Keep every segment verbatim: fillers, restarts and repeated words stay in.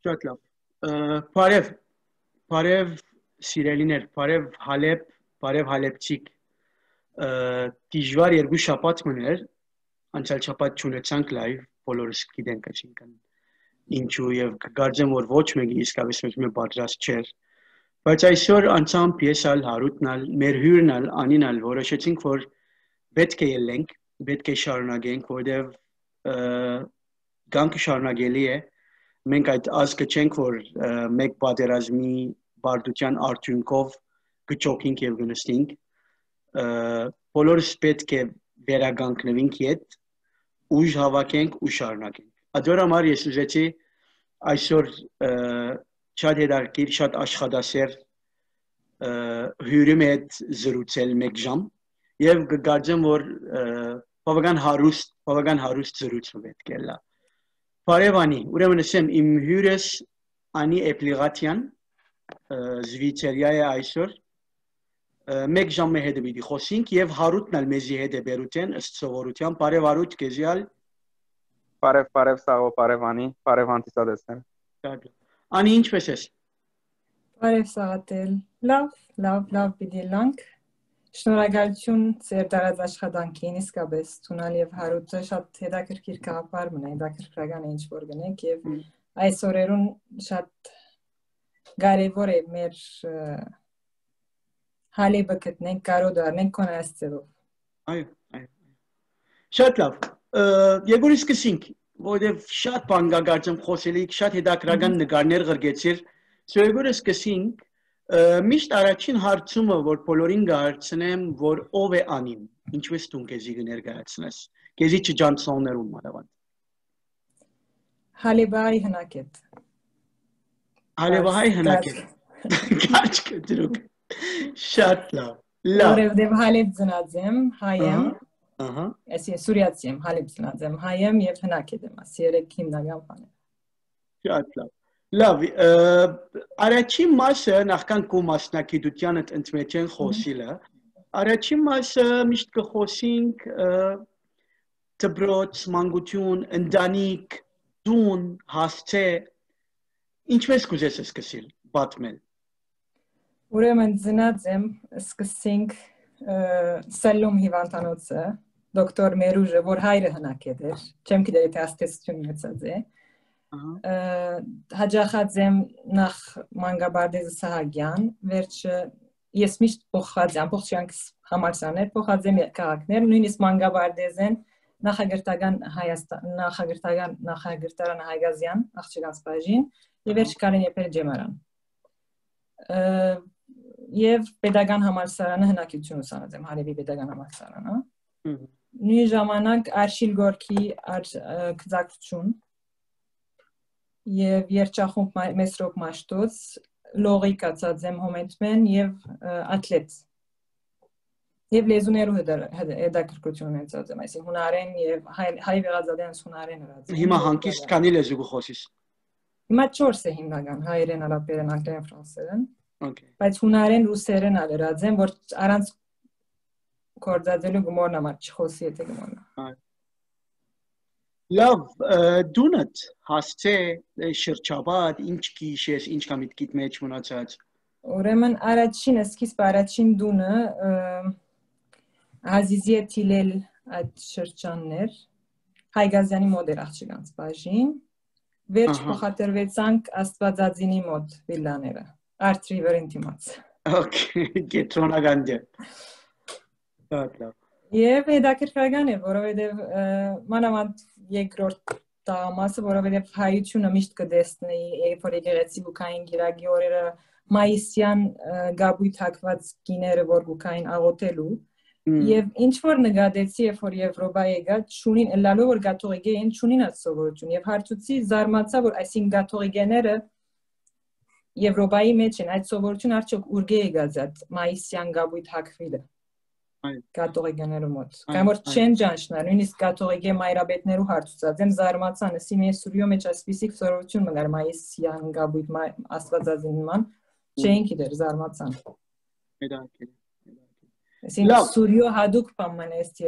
Շատ լավ։ Բարև, բարև սիրելիներ, բարև Հալեբ, բարև Հալեբցիք։ Դժվար երկու շաբաթ մներ, անցյալ շաբաթ չունեցանք լայվ, բոլորս գիտենք այսինքն ինչու եւ կգարձեմ որ ոչ մեկի իսկապես մեզ պատրաստ չէր։ Բայց այսօր անցամբ ես ալ Հարութն ալ, մեր հյուրն ալ, Անին ալ որոշեցինք որ պետք է ելենք, պետք է շարունակենք, որովհետեւ գանքը շարունակելի է։ Մենք այդ ազգը չենք, որ մեկ պատերազմի բարդության արդյունքով կճոքինք եւ կնստենք։ Բոլորս պետք է վերագանքնվենք իդ, ուժ հավաքենք ու շարունակենք։ Ադոր համար ես ուզեցի այսօր շատ հետաքրքիր, շատ աշխատասեր հյուրի հետ զրուցել մեկ ժամ եւ կգարձեմ որ բավական հարուստ, բավական հարուստ զրույցը պետք է լա։ Բարև Անի, ուրեմն ասեմ իմ հյուրս Անի Էպլիղատյան, Զվիցերիա է այսօր, մեկ ժամը հետ պիտի խոսենք եւ Հարութն ալ մեզի հետ է բերութեն ըստ սովորության, բարև Հարութ, քեզի ալ։ Բարև, բարև Սաղո, բարև Անի, բարև հանդիսադեսներ։ Անի, ինչպես ես։ Բարև Սաղատել, լավ, լավ, լավ պիտի լանք։ Շնորհակալություն ձեր դարած աշխատանքին, իսկապես Թունալ եւ Հարութը շատ հետաքրքիր գաղափար մնա, հետաքրքրական է ինչ որ գնենք եւ այս օրերուն շատ կարեւոր է մեր Հալեբը գտնենք, կարող դառնենք կոնասցերով։ Այո, այո։ Շատ լավ։ Եգորի սկսենք, որովհետեւ շատ բան կգարձեմ խոսելիք, շատ հետաքրքրական նկարներ գրգեցիր։ Եգորի սկսենք Միշտ առաջին հարցումը, որ բոլորին կհարցնեմ, որ ով է Անին, ինչպես դու քեզի կներկայացնես, քեզի չջանցողներում մանավանդ։ Հալեբահայ հնակետ։ Հալեբահայ հնակետ։ Կարճ կտրուկ։ Շատ լավ։ Լավ։ Որովհետև Հալեբ ծնած եմ, հայ եմ։ Ահա։ Ես սուրիացի եմ, Հալեբ ծնած եմ, հայ եմ եւ հնակետ եմ, ասի երեք հիմնական բան է։ Շատ լավ։ Լավ, առաջին մասը նախքան քո մասնակցությանդ ընդմեջեն խոսիլը, առաջին մասը միշտ կխոսենք դպրոց, մանկություն, ընտանիք, տուն, հասցե, ինչպես կուզես սկսել, պատմել։ Ուրեմն ծնած եմ, սկսենք Սելլում հիվանդանոցը, դոկտոր Մերուժը, որ հայրը հնակետ էր, չեմ գիտեր թե աստեցություն ունեցած է։ Հաջախած եմ նախ մանկաբարձ Սահակյան, վերջը ես միշտ փոխած եմ, փոխչյանքս համալսարներ, փոխած եմ քաղաքներ, նույնիսկ մանկաբարձ են նախագահտական Հայաստան, նախագահտական նախագահտարան Հայգազյան, աղջկանց բաժին, եւ վերջ Կարեն Եփեջեմարան։ Եվ pedagogan համալսարանը հնակություն ուսանած եմ, Հալեբի pedagogan համալսարանը։ Նույն ժամանակ Արշիլ Գորկի գծակցություն Եվ երջախումբ Մեսրոպ Մաշտոց, լողիկ ածած եմ հոմենտմեն և ատլետ։ Եվ լեզուներու հետաքրքրություն ունեցած եմ, այսինքն հունարեն և հայ վեղածադյանց հունարեն հրած։ Հիմա հանկիստ քանի լեզու կխոսիս։ Հիմա չորս է հիմնական, հայերեն, արաբերեն, անգլերեն, ֆրանսերեն։ Բայց հունարեն, ռուսերեն ալ հրած եմ, որ առանց կործածելու գմորն ամար չխոսի եթե գմորնա։ Լավ, դունդ հասցե շրջապատ, ինչ կիշես, ինչ կա միտքիդ մեջ մնացած։ Ուրեմն առաջին, սկիզբ առաջին դունը Ազիզի է թիլել այդ շրջաններ, Հայգազյանի մոտ էր աղջկանց բաժին, վերջ փոխադրվեցանք Աստվածածինի մոտ վիլլաները, Art River-ին դիմաց։ Okay, կենտրոնական դեր։ Շատ լավ։ Եվ հետաքրքրական է, որովհետև մանավանդ երկրորդ տաղամասը, որովհետև հայությունը միշտ կտեսնի, երբ որ եկեղեցի գուքային գիրագի օրերը մայիսյան գաբույթ հագված կիները, որ գուքային աղոթելու, եւ ինչ որ նկատեցի, երբ որ Եվրոպա եկա, չունին ըլլալու որ կաթողիկեն չունին այդ սովորություն, եւ հարցուցի զարմացա, որ այսին կաթողիկեները Եվրոպայի մեջ են, այդ սովորություն արդյոք ուրգե եկած այդ մայիսյան գաբույթ հագվելը։ Կաթողիկեներու մոտ։ Կամ որ չեն ճանչնար, նույնիսկ կաթողիկե մայրաբետներու հարցուցած եմ զարմացան, ասի մեր Սուրիո մեջ այսպիսի սովորություն մգար մայիսյան գաբույթ Աստվածածինման, չեն գիտեր զարմացան։ Հետաքրքիր։ Այսինքն Սուրիո հadouk բան է այս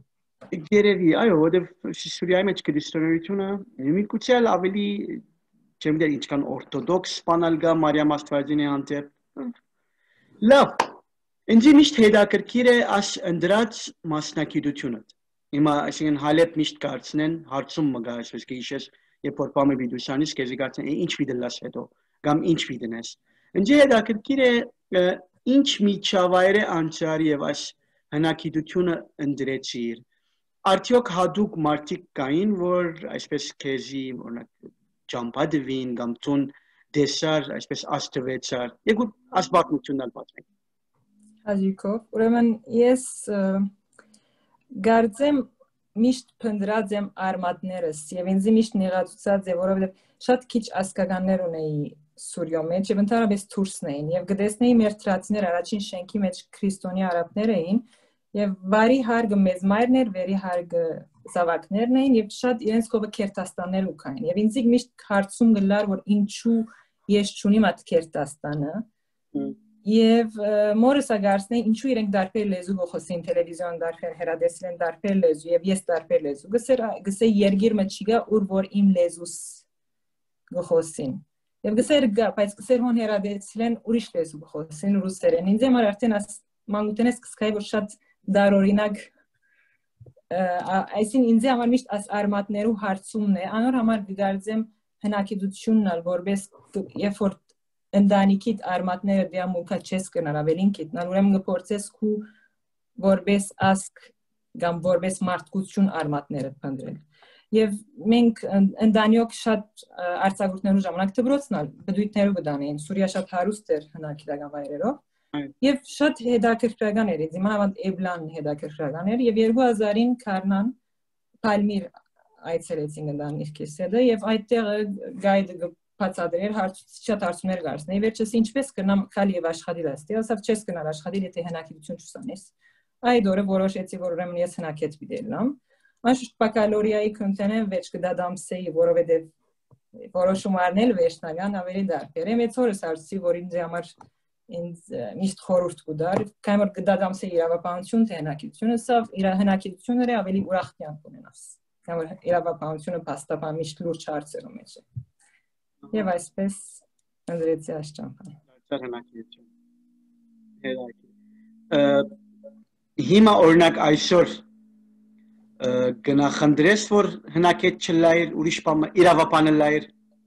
երևույթին։ Երևի, այո, որովհետև Սուրիայի մեջ քրիստոնեությունը միգուցե ավելի չեմ գիտեր ինչքան օրթոդոքս սպանալ գա Մարիամ Աստվածյանի հանդեպ։ Լավ, ինձ միշտ հետաքրքիր է այս ընդրած մասնակցությունը։ Հիմա այսինքն Հալեբ միշտ կարծնեն հարցում մգա այսպես կհիշես, երբ որ պամը վիդուսանից քեզ կարծեն ինչ վիդելաս հետո կամ ինչ վիդնես։ Ինձ հետաքրքիր է ինչ միջավայր է անցար եւ այս հնակիտությունը ընդրեցիր։ Արդյոք հատուկ մարդիկ կային, որ այսպես քեզի օրինակ ճամփադվին կամ ցուն դեսար, այսպես աստվեցար։ Եգուտ ասպատմությունն ալ պատմեք։ Հաջիկով, ուրեմն ես գարձեմ միշտ փնդրած եմ արմատներս եւ ինձ միշտ նեղացած է, որովհետեւ շատ քիչ ասկականներ ունեի Սուրյո մեջ եւ ընդհանրապես թուրքն էին եւ գտեսնեի մեր թրացիներ առաջին շենքի մեջ քրիստոնյա արաբներ էին եւ բարի հարգը մեծ մայրներ, վերի հարգը զավակներն էին եւ շատ իրենց կողը քերտաստաններ ու կային եւ ինձ միշտ հարցում գլար որ ինչու ես չունիմ այդ քերտաստանը եւ մորս ագարսնեի ինչու իրենք դարբեր լեզու գոխոսին տելևիզիոն դարբեր հերադեսլեն դարբեր լեզու եւ ես դարբեր լեզու գսեր գսե երգիր մչիգա ուր որ իմ լեզուս գոխոսին եւ գսեր գա բայց գսեր հոն հերադեսլեն ուրիշ լեզու գոխոսին ռուսերեն ինձ համար արդեն աս մանգուտենես կսկայ որ շատ դարօրինակ այսին ինձ համար միշտ աս արմատներու հարցումն է անոր համար դարձեմ հնակիդությունն ալ որպես երբ որ ընդանիքիդ արմատները դիամուլքա չես կնար ավելին կիտնալ ուրեմն գփորձես քու որպես ասկ կամ որպես մարդկություն արմատները փնտրել եւ մենք ընդանյոք շատ արձակուրդներու ժամանակ դբրոցնալ բդույթներու գտանեին Սուրիա շատ հարուստ էր հնակիդական վայրերով եւ շատ հետաքրքրական էր ինձ իմանավանդ Էբլան հետաքրքրական էր եւ երկու հազարին Քարնան Պալմիր այցելեցին գտան իր քեսեդը եւ այդտեղ գայդը բացադրել շատ հարցումներ գարցնեի վերջս ինչպես կնամ քալ եւ աշխատի դաստի ասավ չես կնալ աշխատի եթե հնակիդություն չուսանես այդ օրը որոշեցի որ ուրեմն ես հնակետ բիդելնամ անշուշտ բակալորիայի քննեն վեճ կդադամսեի որովհետեւ որոշում արնել վերջնական ավելի դարբեր եմ այդ օրս արծի որ ինձ համար ինձ միշտ խորհուրդ կուդար կամ որ կդադամսեի իրավապահություն թե հնակիդությունը սավ իր հնակիդությունները ավելի ուրախ կյանք ունենաս կամ որ իրավապահությունը փաստաբան միշտ լուրջ հարցերում մեջ է Եվ այսպես ընդրեցի այս ճամփան։ Դարձար հնակիդություն։ Հետաքրքիր։ Հիմա օրինակ այսօր գնախնդրես որ հնակետ չլայր ուրիշ բան իրավապանը լայր։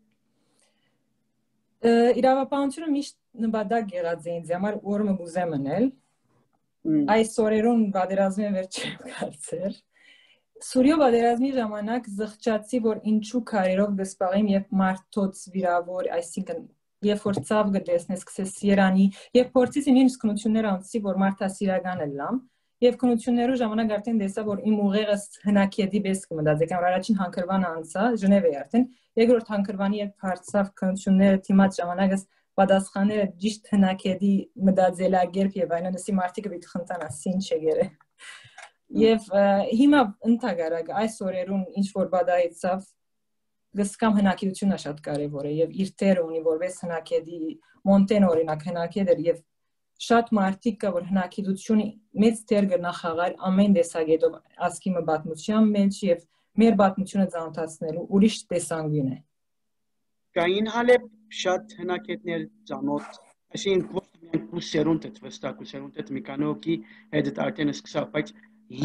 Իրավապանությունը միշտ նպատակ եղած է ինձ համար որը ուզեմ մնել։ Այս օրերուն բادرազմի վերջին կարծեր։ Սուրյո բادرազմի ժամանակ զղջացի որ ինչու քարերով գսպաղեմ եւ մարդոց վիրավոր, այսինքն երբ որ ցավ գտեսնես սկսես Երանի եւ փորձից իմ ինքնություններ անցի որ մարդասիրական եմ եւ քնություններու ժամանակ արդեն դեսա որ իմ ուղեղս հնակեդի բես կմտածի կամ առաջին հանգրվան անցա Ժնևեի արդեն երկրորդ հանգրվանի երբ հարցավ քնությունները թիմած ժամանակս պատասխանները ճիշտ հնակեդի մտածելակերպ եւ այննասի մարդիկը պիտի խնդան ասի ինչ եղեր Եվ հիմա ընդհանրակ այս օրերուն ինչ որ բադայեցավ գսկամ հնակիդությունը շատ կարևոր է եւ իր տերը ունի որպես հնակեդի Մոնտեն օրինակ հնակեդ էր եւ շատ մարդիկ կա որ հնակիդությունը մեծ տեր գնախաղալ ամեն տեսակետով ասկի մը պատմության մեջ եւ մեր պատմությունը ծանոթացնելու ուրիշ տեսանկյուն է Կային հալեբ շատ հնակետներ ծանոթ այսինքն ոչ միայն կուսերունդ է վստահ կուսերունդ է մի քանի հոգի հետ արդեն սկսավ բայց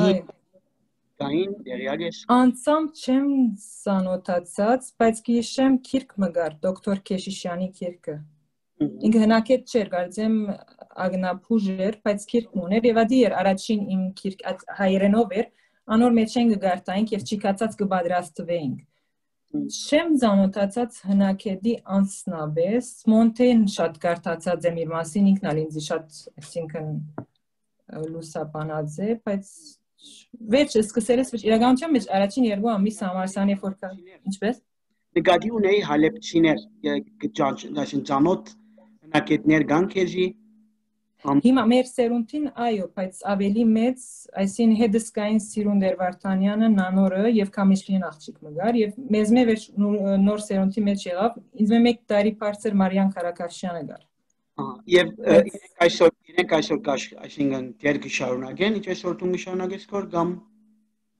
Կային դերյագես Անցամ չեմ ծանոթացած, բայց կհիշեմ քիրք մգար, դոկտոր Քեշիշյանի քիրքը։ Ինքը հնակետ չէր, կարծեմ ագնապուժ էր, բայց քիրքն ուներ եւ ադի էր առաջին իմ քիրք հայերենով էր, անոր մեջ են գարտայինք եւ չիկացած կբադրաստվեինք։ Չեմ ծանոթացած հնակետի անցնաբես, Մոնտեն շատ կարդացած եմ իր մասին, ինքն ալ ինձ շատ, այսինքն լուսապանած է, բայց վերջը սկսել ես իրականության մեջ առաջին երկու ամիս համարսանի ֆորկա ինչպես նկատի ունեի հալեբցիներ գճան ծանոթ հնակետներ կան քեզի հիմա մեր սերունդին այո բայց ավելի մեծ այսին հետսկային Սիրունդեր Վարդանյանը նանորը եւ Կամիշլին աղջիկ մգար եւ մեզ մեջ նոր սերունդի մեջ եղավ ինձ մեկ տարի բարձր Մարիան Քարակաշյանը գար Եվ իրենք այսօր իրենք այսօր այսինքն դեր կշարունակեն, ինչ այսօր դու կշարունակես կոր կամ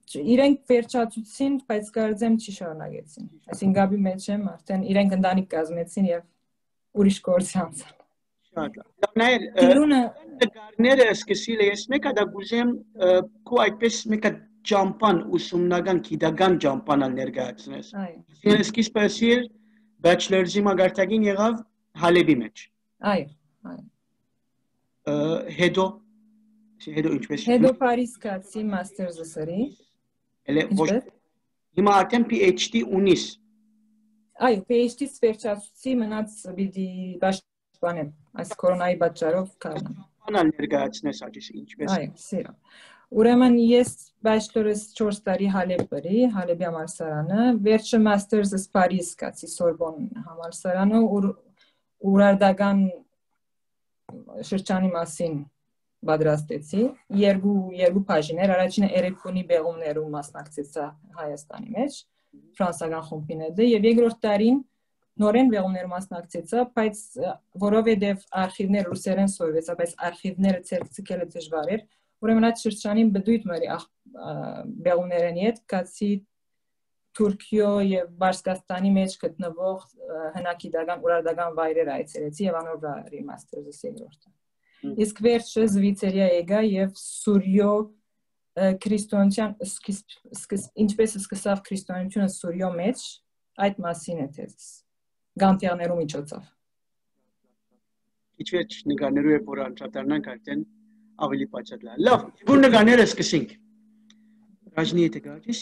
իրենք վերջացուցին, բայց կարծեմ չի շարունակեցին։ Այսինքն գաբի մեջ եմ, արդեն իրենք ընտանիք կազմեցին եւ ուրիշ գործ անցան։ Շատ լավ։ Նայր Տիրունը նկարները սկսել ես մեկը դա գուզեմ քո այդպես մեկը ճամփան ուսումնական գիտական ճամփան ներկայացնես։ Այո։ Ես սկիզբը bachelor's-ի մագարտագին եղավ Հալեբի մեջ։ Այո, այո։ Հետո հետո ինչպես Հետո Փարիզ կացի master's-ը սրի։ Էլ ոչ հիմա արդեն PhD ունիս։ Այո, PhD-ս վերջացուցի մնաց պիտի պաշտպանեմ, այս կորոնայի պատճառով կանեմ։ Անալ ներկայացնես աջիս ինչպես։ Այո, սիրո։ Ուրեմն ես bachelor's չորս տարի Հալեբ բրի, Հալեբի համալսարանը, վերջը master's-ս Փարիզ կացի Սորբոն համալսարանը, ուրարտական շրջանի մասին պատրաստեցի, երկու երկու բաժիններ, առաջինը երեկոյի բեղումներում մասնակցեցա Հայաստանի մեջ, ֆրանսական խումբին հետ, եւ երկրորդ տարին նորեն բեղումներում մասնակցեցա, բայց որովհետեւ արխիվներ ռուսերեն սովորեցա, բայց արխիվները ցերտիկելը դժվար էր, ուրեմն այդ շրջանին բդույթ մերի բեղումներեն հետ կացի Թուրքիո եւ Բարսկաստանի մեջ գտնվող հնագիտական ուրարտական վայրեր այցելեցի եւ անոր master's-ս երկրորդը։ Իսկ վերջը Զվիցերիա եկա եւ Սուրյո քրիստոնեության ինչպես սկսավ քրիստոնեությունը Սուրյո մեջ այդ մասին է թեզս գանտիաներու միջոցով։ Ինչ վերջ նկարներու է որ անդրադառնանք արդեն ավելի բացատրել։ Լավ, որ նկարները սկսենք։ Ռաժնի հետ գաճիս։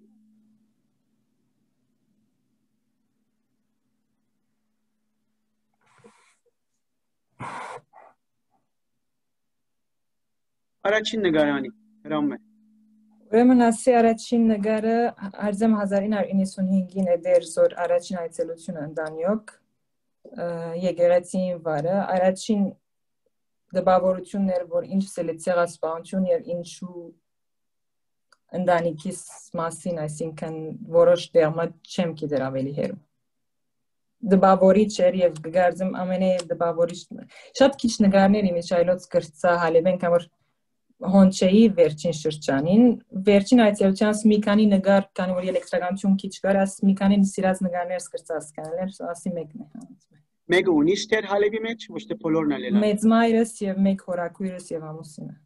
Առաջին նկարանի հրամ է։ Ուրեմն ասի առաջին նկարը արձեմ հազար ինը հարյուր իննսունհինգին է դեր զոր առաջին այցելությունը ընտանիոք եկեղեցին վարը, առաջին դպավորություններ, որ ինչ սելեցիաղասպանություն եւ ինչու ընտանիքիս մասին, այսինքն որոշ դերմա չեմ գիտեր ավելի հերում։ Դպավորիչ էր եւ գարձեմ ամենե դպավորիչ շատ քիչ նկարներ իմիջ այլոց գրծա Հալեբեն կամոր հոնչեի վերջին շրջանին, վերջին այցելությանս մի քանի նկար, քանի որ էլեկտրականություն քիչ կար, աս մի քանի սիրած նկարներ սկրծած կանել, ասի մեկն է։ Մեկը ունիս դեր Հալեբի մեջ, ոչ թե բոլորն էլ են։ Մեծ մայրս եւ մեկ հորաքույրս եւ ամուսինը։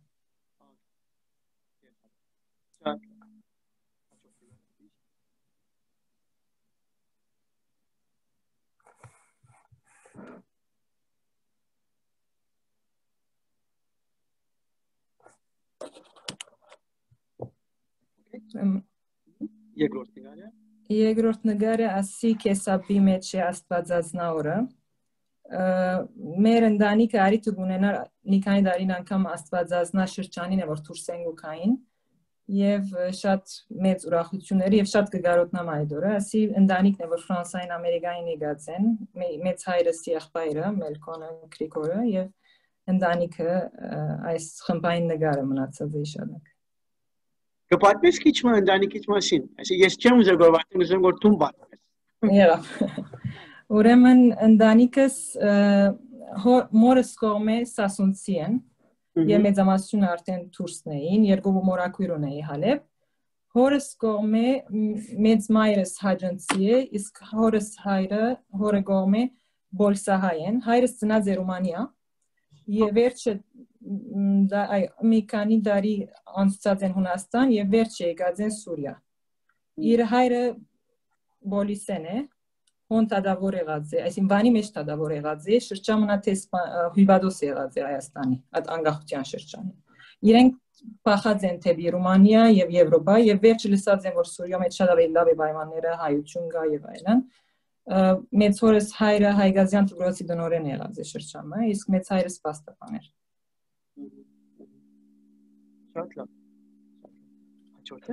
Երկրորդ նկարը։ Երկրորդ նկարը ասի կեսաբի մեջ է Աստվածածնա օրը։ Մեր ընտանիքը արի տուգունենար մի քանի տարին անգամ Աստվածածնա շրջանին է որ դուրսեն գուքային եւ շատ մեծ ուրախություններ եւ շատ կգարոտնամ այդ օրը։ Ասի ընտանիքն է որ Ֆրանսային Ամերիկային եկած են, մեծ հայրս եղբայրը Մելքոնը Գրիգորը եւ ընտանիքը այս խմբային նկարը մնացած է իշանակ։ Կպատմես քիչ մը ընտանիքից մասին, այսինքն ես չեմ ուզում որ վատեմ ուզում որ դու պատմես։ Եղավ։ Ուրեմն ընտանիքս մորս կողմը Սասունցի են, եւ մեծամասնությունը արդեն դուրսն էին, երկու մորաքույր ունեի Հալեբ։ Հորս կողմը մեծ մայրս Հաջանցի է, իսկ հորս հայրը հորը կողմը Բոլսահայ են, հայրս ծնած է Ռումանիա, եւ վերջը մի քանի տարի անցած են Հունաստան եւ վերջը եկած են Սուրիա։ Իր հայրը Բոլիսեն է, հոն տադավոր եղած է, այսինքն բանի մեջ տադավոր եղած է, շրջամնաթես հյուբադոս եղած է Հայաստանի, այդ անկախության շրջանին։ Իրենք փախած են թեպի Ռումանիա եւ Եվրոպա եւ վերջը լսած են որ Սուրիա մեջ շատ ավելի լավ է պայմանները, հայություն կա եւ այլն։ Մեծ հորս հայրը Հայգազյան դպրոցի դնորեն եղած է շրջանը, իսկ մեծ հայրս պաստապան էր։ Շատ լավ։ Հաջորդը։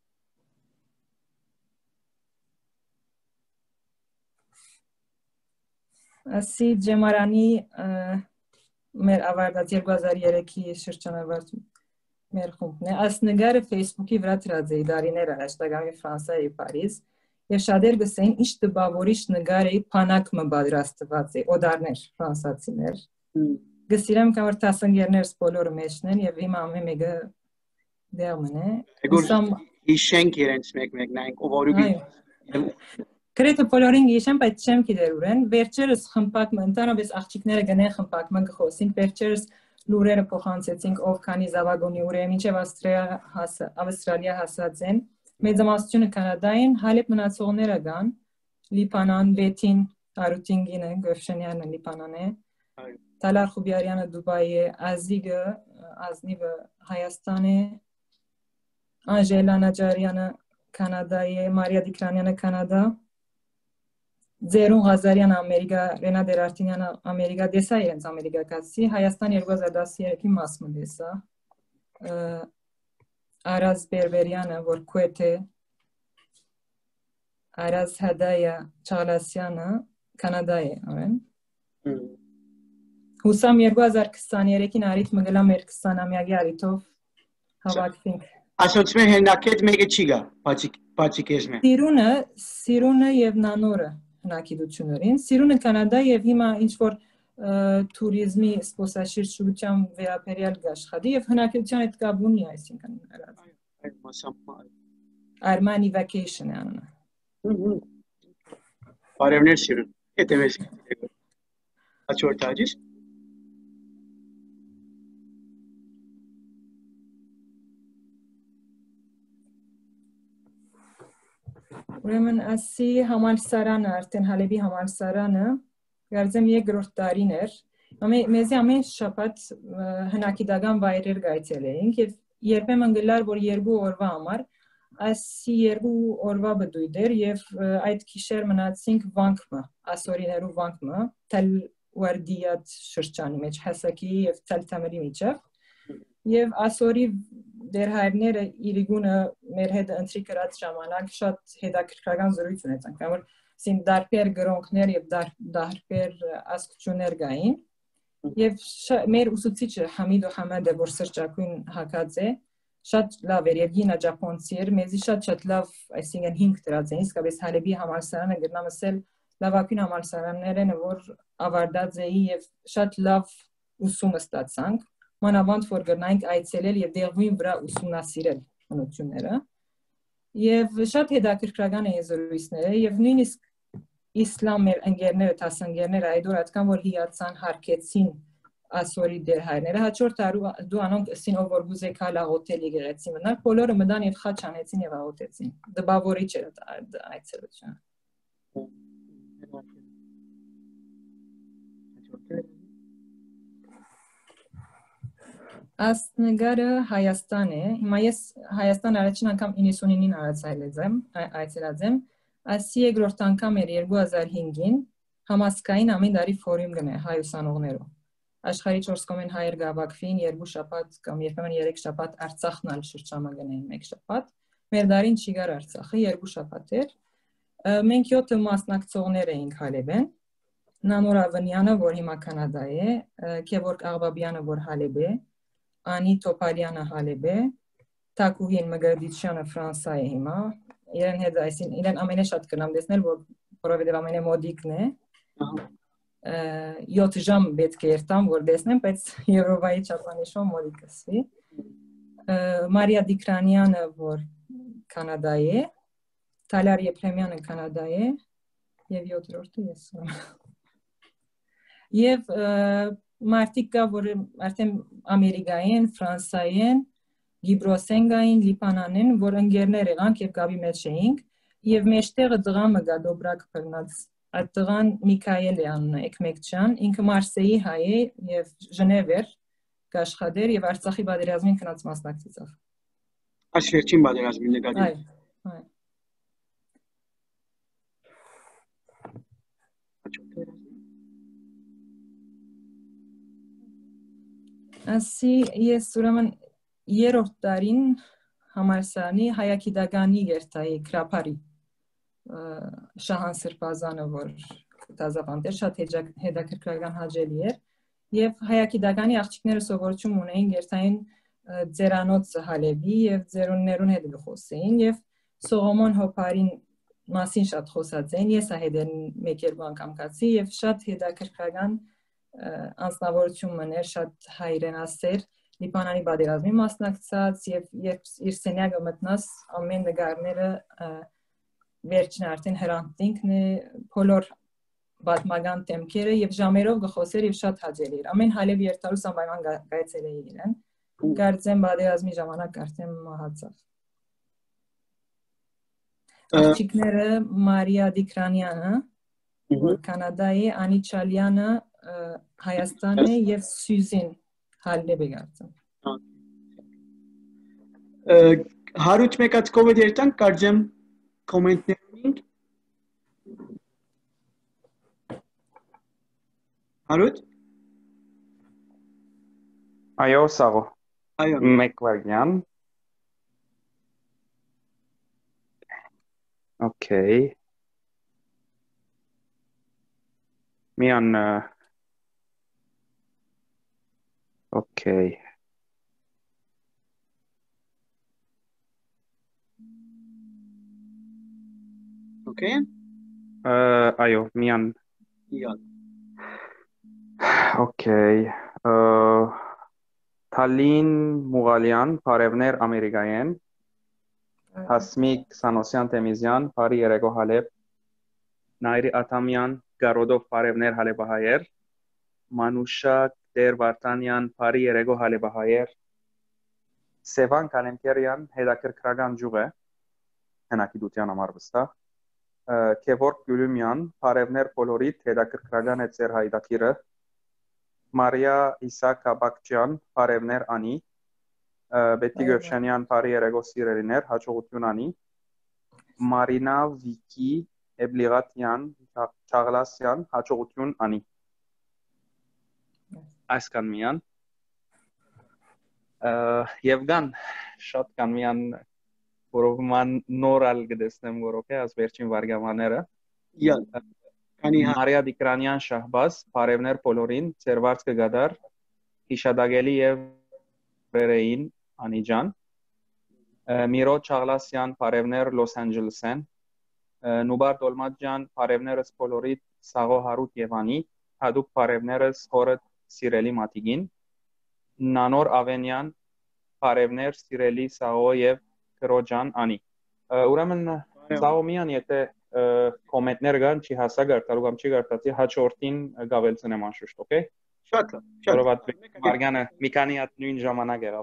Ասի Ջեմարանի մեր ավարտած երկու հազար երեքի շրջանավարտ մեր խումբն է։ Այս նկարը Facebook-ի վրա դրած է դարիներ առաջ, դակամի Ֆրանսիայի Փարիզ, եւ շատեր գսեն ինչ դպավորիչ նկար է փանակը պատրաստված է, օդարներ ֆրանսացիներ։ Գսիրեմ կամր տասնգերներս բոլորը մեջն են եւ հիմա ամեն մեկը դերմն է։ Ուսամ հիշենք իրենց մեկ-մեկն այն ովորուբի Գրեթե բոլորին գիշեմ, բայց չեմ գիտեր ուրեն վերջերս խմպակը ընդանրապես աղջիկները գնեն խմպակը գխոսին վերջերս լուրերը փոխանցեցինք ով քանի զավագոնի ուրեմն մինչև Ավստրալիա հասած են մեծամասնությունը կանադային հալիբ մնացողները կան Լիբանան Բեթին Արուտինգինը Գովշենյանը Լիբանան է Տալար Խուբիարյանը Դուբայ է Ազիգը Ազնիվը Հայաստան է Անժելա Նաջարյանը Կանադա է Մարիա Դիկրանյանը Կանադա Ձերուն Ղազարյանը Ամերիկա Ռենա Դերարտինյանը Ամերիկա դեսա իրենց ամերիկացի Հայաստան երկու հազար տասներեքի մասը դեսա Արազ Բերբերյանը որ Քուեթ է Արազ Հադայա Չաղլասյանը Կանադա է օրեն Հուսամ երկու հազար քսաներեքին արիթ մգլա մեր քսանամյակի արիթով հավաքվինք Ասոց մեր հենակետ մեկը չի գա բացի քեզ մե Սիրունը Սիրունը եւ Նանորը հնակիդություններին Սիրունը Կանադա եւ հիմա ինչ որ туриզմի սպոսաշրջության վերաբերյալ աշխատի եւ հնակիդության հետ կապ ունի այսինքն Armani vacation անունը Բարևներ Սիրուն հետևես Հաջորդ հաջիս Ուրեմն ասի համալսարանը արդեն Հալեբի համալսարանը գարձեմ երկրորդ տարին էր մեզի ամեն շաբաթ հնակիդական վայրեր գայցելեինք եւ երբեմն գլար որ երկու օրվա համար ասի երկու օրվա բդույթ էր եւ այդ քիշեր մնացինք վանքմը ասորիներու վանքմը տել Ուարդիատ շրջանի մեջ հասակի եւ Ցալթամերի միջև եւ ասորի դերհայրները իրիգունը մեր հետ ընտրի կրած ժամանակ շատ հետաքրքրական զրույց ունեցանք որ սին դարբեր գրոնքներ եւ դարբեր ասկություններ գային եւ մեր ուսուցիչը Համիդ Ահմեդը որ սրճակույն հակած է շատ լավ էր եւ գինա ճապոնցի էր մեզի շատ շատ լավ այսինքն հինգ դրած են իսկապես Հալեբի համալսարանը գտնամսել լավագույն համալսարաններն որ ավարտած էի եւ շատ լավ ուսումը ստացանք մանավանդ որ գնանք այցելել եւ դեղույն վրա ուսումնասիրել հնությունները եւ շատ հետաքրքրական էին զրույցները եւ նույնիսկ իսլամ մեր ընկերները տասնգերները այդ օր այդքան որ հիացան հարկեցին ասորի դերհայրները հաջորդ դու անոնք սին ով որ գուզե կալա հոթելի գերեցի մնալ բոլորը մտան եւ խաչ անեցին եւ աղոթեցին դպավորիչ էր այցելությունը Ասնգարը Հայաստան է հիմա ես Հայաստան առաջին անգամ իննսունինին արածայլեցեմ այցելած եմ ասի երկրորդ անգամ էր երկու հազար հինգին համասկային ամեն տարի ֆորում գնե հայ ուսանողներով աշխարհի չորս կողմեն հայեր գավակվին երկու շաբաթ կամ երբեմն երեք շաբաթ Արցախնալ շրջանը գնային մեկ շաբաթ մեր դարին չի գար Արցախը երկու շաբաթ էր մենք յոթ մասնակցողներ էինք Հալեբեն Նանոր Ավանյանը որ հիմա Կանադա է Քևորգ Աղբաբյանը որ Հալեբ է Անի Տոպալյանը Հալեբ է Թակուհին Մգրդիչյանը Ֆրանսա է հիմա իրեն հետ այսին իրեն ամենաշատ կնամ տեսնել որ որովհետև ամենամոդիկն է յոթ ժամ պետք է երթամ որ տեսնեմ բայց Եվրոպայի չափանիշով մոդիկս է Մարիա Դիկրանյանը որ Կանադա է Տալար Եփրեմյանը Կանադա է եւ յոթերորդը ես եւ Մարտիկ կա որ արդեն Ամերիկայեն Ֆրանսայեն Գիբրոսեն գային Լիբանանեն որ ընկերներ եղանք եւ գաբի մեջ էինք եւ մեջտեղը դղամը գա Դոբրակ բռնած այդ տղան Միքայել է անունը Էկմեկչյան ինքը Մարսեի հայ է եւ Ժնև էր աշխատեր եւ Արցախի պատերազմին քնած մասնակցեցավ Այս վերջին պատերազմին նկատի այ այ Ասի ես ուրեմն երրորդ տարին համալսարանի հայագիտականի երթայի Քրափարի Շահան Սրբազանը որ դասավանդեր շատ հետաքրքրական հաջելի էր եւ հայագիտականի աղջիկները սովորություն ունեին երթային ձերանոց Հալեբի եւ ձերուններուն հետ խոսեին եւ Սողոմոն Հոփարին մասին շատ խոսած են ես այդ մեկ-երկու անգամ կացի եւ շատ հետաքրքրական անձնավորություն մներ շատ հայրենասեր Լիբանանի պատերազմի մասնակցած եւ երբ իր սենյակը մտնաս ամեն նկարները վերջին արդեն հրանտինքն է բոլոր պատմական թեմքերը եւ ժամերով գխոսեր եւ շատ հաճելի էր ամեն հալեվ երթալուց անպայման գայցել է իրեն կարծեմ պատերազմի ժամանակ արդեն մահացավ աղջիկները Մարիա Դիկրանյանը որ Կանադայի Անի Չալյանը Հայաստան է եւ Սյուզին Հալլեբ է կարծեմ հարուտ մեկած կովիդ երտանք կարծեմ կոմենտներինք հարուտ Այո սաղո այո մեկ վարյան Okay. Միան Okay. Okay. Uh, այո, միան Իա Okay. Uh, Թալին Մուղալյան, Փարևներ Ամերիկայեն Հասմիկ Սանոսյան Թեմիզյան, Փարի երեկո Հալեբ, Նայրի Աթամյան, Գարոդով Փարևներ Հալեբահայեր, Մանուշա Դեր Վարդանյան, Փարի երեկո Հալեբահայեր, Սևան Կալենկերյան, հետաքրքրական ջուղ է, հնակիդության համար վստահ, Քևորգ Գյուլումյան, Փարևներ Պոլորիտ, հետաքրքրական է ծեր հայդակիրը, Մարիա Իսակ Աբակչյան, Փարևներ Անի, Բետի Գովշանյան Փարի երեկո սիրելիներ, հաջողություն անի, Մարինա Վիկի Էբլիղատյան, Չաղլասյան, հաջողություն անի։ Այս կան միան։ Եվգան, շատ կան միան, որով ման նորալ գտեսնեմ որով է, աս վերջին վարգամաները։ Մարիա Դիկրանյան Շահբազ, Փարևներ Պոլորին, Ծերվարց կգադար, Հիշադագելի և Ռերեին, Անիջան, Միրո Չաղլասյան, Փարևներ Լոս Անջելեսեն, Նուբար Դոլմատջան, Փարևներս Պոլորիտ, Սաղո Հարութ Եվանի, Հադուկ Փարևներս հորդ սիրելի մատիգին, Նանոր Ավենյան, Փարևներ սիրելի Սաղո և Կրոջան Անի։ Ուրեմն Սաղո միան եթե կոմենտներ կան, չի հասա գարտալու կամ չի գարտացի, հաջորդին գավելցնեմ անշուշտ, okay? Շատ լավ։ Որովհետև Մարգանը մի քանի հատ նույն ժամանակ եղավ։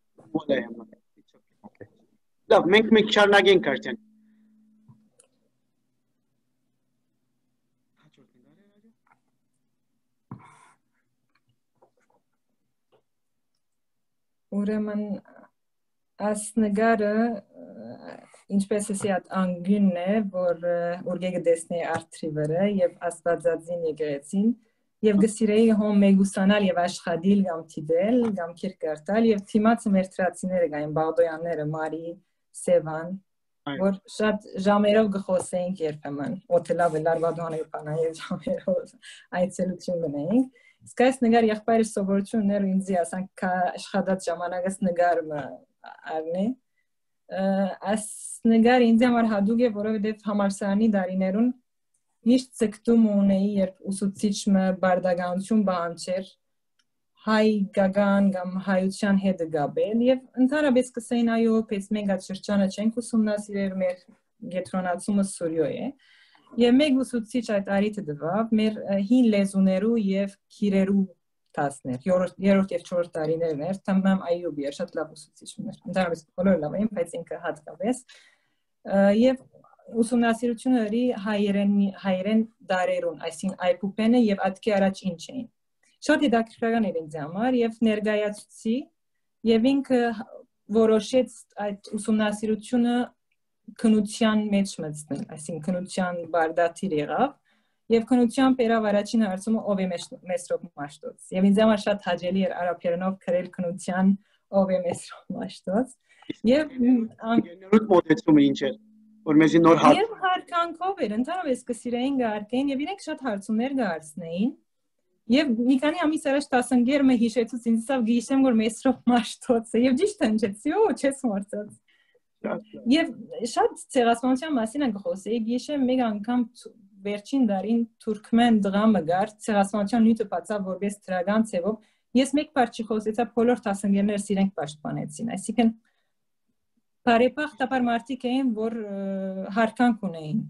Okay. Լավ, մենք մեկ շարունակենք արդեն։ Ուրեմն այս նկարը ինչպես էսի այդ անգյունն է, որ ուրգեգը դեսնի արթրի վրա և աստվածածին եկեղեցին և գսիրեի հոմ մեգուսանալ և աշխատիլ կամ թիդել, կամ կիր կարտալ և թիմացը մերտրացիները գային, բաղդոյանները, Մարի, Սևան, որ շատ ժամերով գխոսեինք երբեմն, օթելավ էլ արվադուան է պանայել ժամերով այցելություն գնեինք, իսկ այս նգար եղբայրը սովորություններ ու ինձի ասանք կա աշխատած ժամանակս նգարը արնի, այս նգար ինձի համար հադուկ է, որովհետև համալսարանի դարիներուն միշտ ցկտում ունեի, երբ ուսուցիչը բարդականություն բանջեր, հայ գագան կամ հայության հետ գաբել և ընդհանրապես կսեին այո, պես մենք այդ շրջանը չենք ուսումնասիրել, մեր գետրոնացումը Սուրյո է և մեկ ուսուցիչ այդ արիթը դվավ, մեր հին լեզուներու և քիրերու տասներ, երրորդ և չորրորդ տարիներն էր, Թամամ Այյուբի էր, շատ լավ ուսուցիչ էր, ընդհանրապես բոլոր լավ էին, բայց ինքը հատկապես և ուսումնասիրությունների հայերեն դարերուն, այսին այպուպենը և ատքի առաջ ինչ էին։ Շատ հետաքրքրական էր ինձ համար և ներկայացուցի և ինքը որոշեց այդ ուսումնասիրությունը քնության մեջ մտցնել, այսին քնության բարդաթիր եղավ և քնության պերավ առաջին հարցումը ով է Մեսրոպ Մաշտոց և ինձ համար շատ հաճելի էր արաբերենով գրել քնության ով է Մեսրոպ Մաշտոց և ներուտ մոտեցումը ինչ էր որ մեզի նոր հարց Եվ հարկանքով էր, ընդհանրապես կսիրեին գարկեին և իրենք շատ հարցումներ գարցնեին և մի քանի ամիս առաջ տասնգերմը հիշեցուց ինձ սավ գիշեմ, որ Մեսրոպ Մաշտոց է և ճիշտ հնչեցի, ու չես մորցած և շատ ցեղասպանության մասին անգխոսեի գիշեմ մեկ անգամ վերջին դարին թուրքմեն դղամը գար ցեղասպանության նույնը բացավ որպես դրական ցևով Ես մեկ բառ չի խոսեցա բոլոր տասնյակներս իրենք պաշտպանեցին, այսինքն բարեպաղտաբար մարդիկ էին, որ հարկանք ունեին։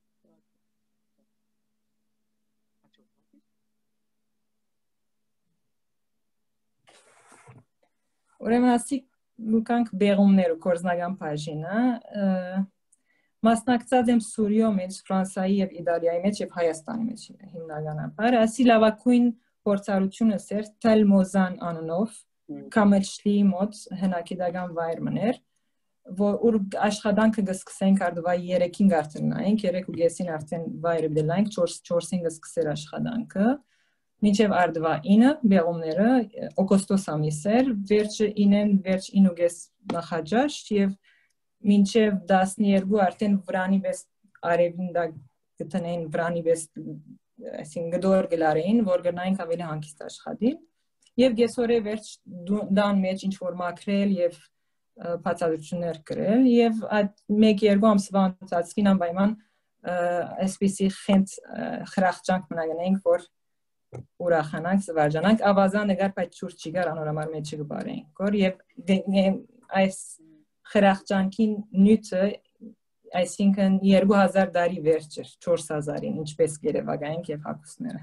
Ուրեմն ասիկ լուկանք բեղումներ ու կորզնական բաժինը, մասնակցած եմ Սուրիո մեջ, Ֆրանսայի և Իտալիայի մեջ և Հայաստանի մեջ հիմնականաբար, ասի լավակույն փորձառությունս էր Թելմոզան անունով, Կամելշլիի մոտ հնակետական վայր մներ, որ աշխատանքը գսկսենք արդվա երեքին գարտնայինք, երեք ու գեսին արդեն վայրը բելայինք, չորսին գսկսեր աշխատանքը, մինչև արդվա ինը բեղումները օգոստոս ամիս էր, վերջը ինեն վերջ ինու գես նախաջաշտ և մինչև դասներկու արդեն վրանի բես արևին դա գտնեին վրանի բես այսին գդոր գլարեին, որ գնայինք ավելի հանգիստ աշխատիլ և գեսորե վերջ դան մեջ ինչ-որ մակրել և բացատրություններ կրել և մեկ երկու ամսվա անցածքին անպայման այսպիսի խենթ խրախճանք մնագնենք, որ ուրախանանք, զվարճանանք, ավազան նգար պայտ չուր չիգար անորամար մեջը գբարեինք, որ և այս խրախճանքին նյութը, այսինքն երկու հազար դարի վերջ էր, չորս հազարին, ինչպես գերևագայինք և հակուսները։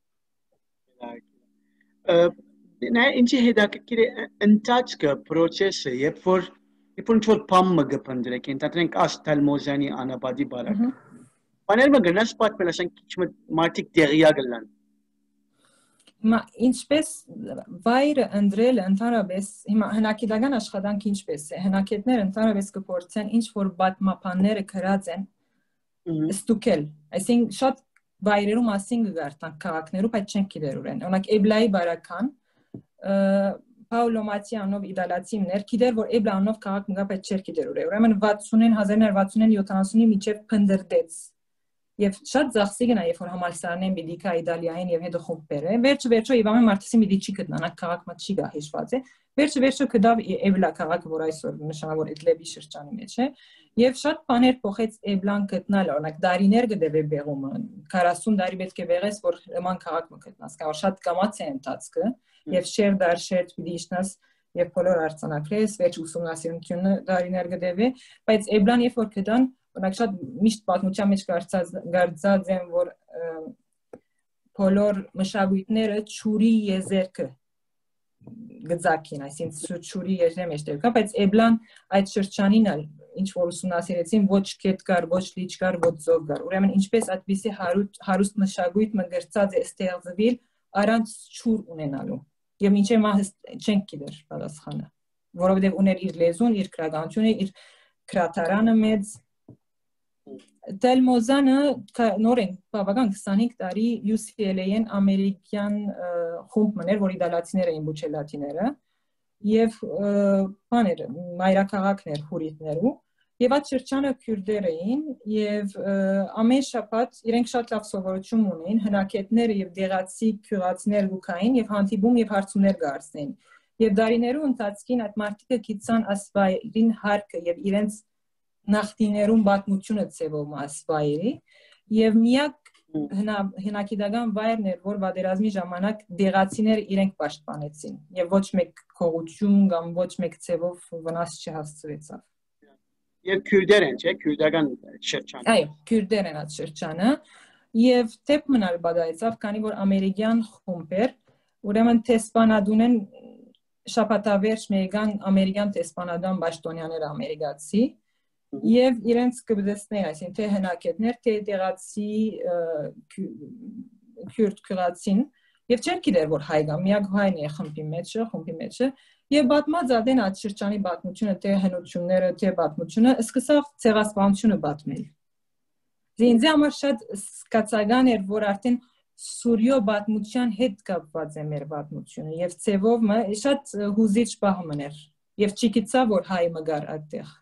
Նայ, ինչի հետաքրքիր է ընթացքը, պրոցեսը, երբ որ երբ որ ինչ-որ բամ մը գպնդրեք, ենթադրենք աս Թելմոզյանի անապատի բարակ։ Բաներ մը գնաս պատմել, ասենք քիչ մարդիկ տեղյակ գլան։ Հիմա ինչպես վայրը ընդրելը ընդհանրապես հիմա հնակետական աշխատանքը ինչպես է, հնակետները ընդհանրապես կփորձեն ինչ որ պատմապանները գրած են ստուկել, այսինքն շատ վայրերում մասին կգարտան քաղաքներում, բայց չեն գիտեր ուրեն։ Օրինակ Էբլայի բարական Պաուլո Մատիանով իդալացիներ գիտեր, որ Էբլա անով քաղաք մգա, բայց չէր գիտեր ուրեն։ Ուրեմն վաթսունին հազար նոր վաթսունին յոթանասունի միջև փնդրդեց։ Եվ շատ ծախսի գնա, երբ որ համալսարանեն բիդիկա Իտալիային եւ հետո խումբեր է, վերջը վերջը Իվան Մարտիսի մի դիչի գտնանա քաղաք մը չի գա հիշված է, վերջը վերջը կդավ Էբլա քաղաքը, որ այսօր նշանավոր Իդլեբի շրջանի մեջ է, եւ շատ բաներ փոխեց Էբլան գտնալ, օրինակ դարիներ գդեվե բեղումը, քառասուն դարի պետք է բեղես, որ նման քաղաք մը գտնաս, կարող շատ կամաց է ընթացքը, եւ շեր դար շեր պիտի իշնաս եւ բոլոր արձանակրես, վերջ ուսումնասիրությունը դարիներ գդեվե, բայց Էբլան երբ որ գտան Օրինակ շատ միշտ պատմության մեջ գարձած են, որ բոլոր մշակույթները ճուրի եզերքը գծակին, այսինքն ճուրի եզրի մեջ դեպքա, բայց Էբլան այդ շրջանին էլ ինչ որ ուսումնասիրեցին, ոչ կետ կար, ոչ լիճ կար, ոչ ծով կար։ Ուրեմն ինչպես այդպիսի հարուստ մշակույթ մը գրծած է ստեղծվել առանց ճուր ունենալու։ Եվ մինչև մահ չենք գիտեր պատասխանը, որովհետև ուներ իր լեզուն, իր քրագանությունը, իր քրաթարանը մեծ Թելմոզանը նորեն բավական քսանհինգ տարի յու սի էլ էի-ն ամերիկյան խումբ մներ, որ իդալացիներ էին բուչելատիները եւ բաներ մայրաքաղաքներ հուրիտներու եւ այդ շրջանը քյուրդեր էին եւ ամեն շաբաթ իրենք շատ լավ սովորություն ունեին հնակետները եւ դեղացի քյուրացիներ գուքային եւ հանդիպում եւ հարցումներ գարցնեին եւ դարիներու ընթացքին այդ մարդիկը գիտցան ասվայրին հարկը եւ իրենց նախտիներում պատմությունը ծևով ասվայրի եւ միակ հնակետական վայրն էր, որ պատերազմի ժամանակ դեղացիները իրենք պաշտպանեցին եւ ոչ մեկ քողություն կամ ոչ մեկ ծևով վնաս չհասցրեցավ։ Եվ քյուրդեր են, չէ՞, քյուրդական շրջան։ Այո, քյուրդեր են այդ շրջանը եւ թեփ մնալ բադայեցավ, քանի որ ամերիկյան խումբ էր, ուրեմն տեսպանադունեն շաբաթավերջ մեգան ամերիկյան տեսպանադան պաշտոնյաներ ամերիկացի Եվ իրենց կբդեսներ, այսին թե հնակետներ, թե դեղացի քյուրդ քյուրացին, և չեր գիտեր, որ հայգա, միակ հայն է խմբի մեջը, խմբի մեջը, և բատմած ադեն այդ շրջանի բատմությունը, թե հնությունները, թե բատմությունը, սկսավ ցեղասպանությունը բատմել։ Ինձ համար շատ սկացական էր, որ արդեն Սուրիո բատմության հետ կապված է մեր բատմությունը, և ցևով մը շատ հուզիչ բահ մներ, և չգիտա, որ հայ մգար այդտեղ։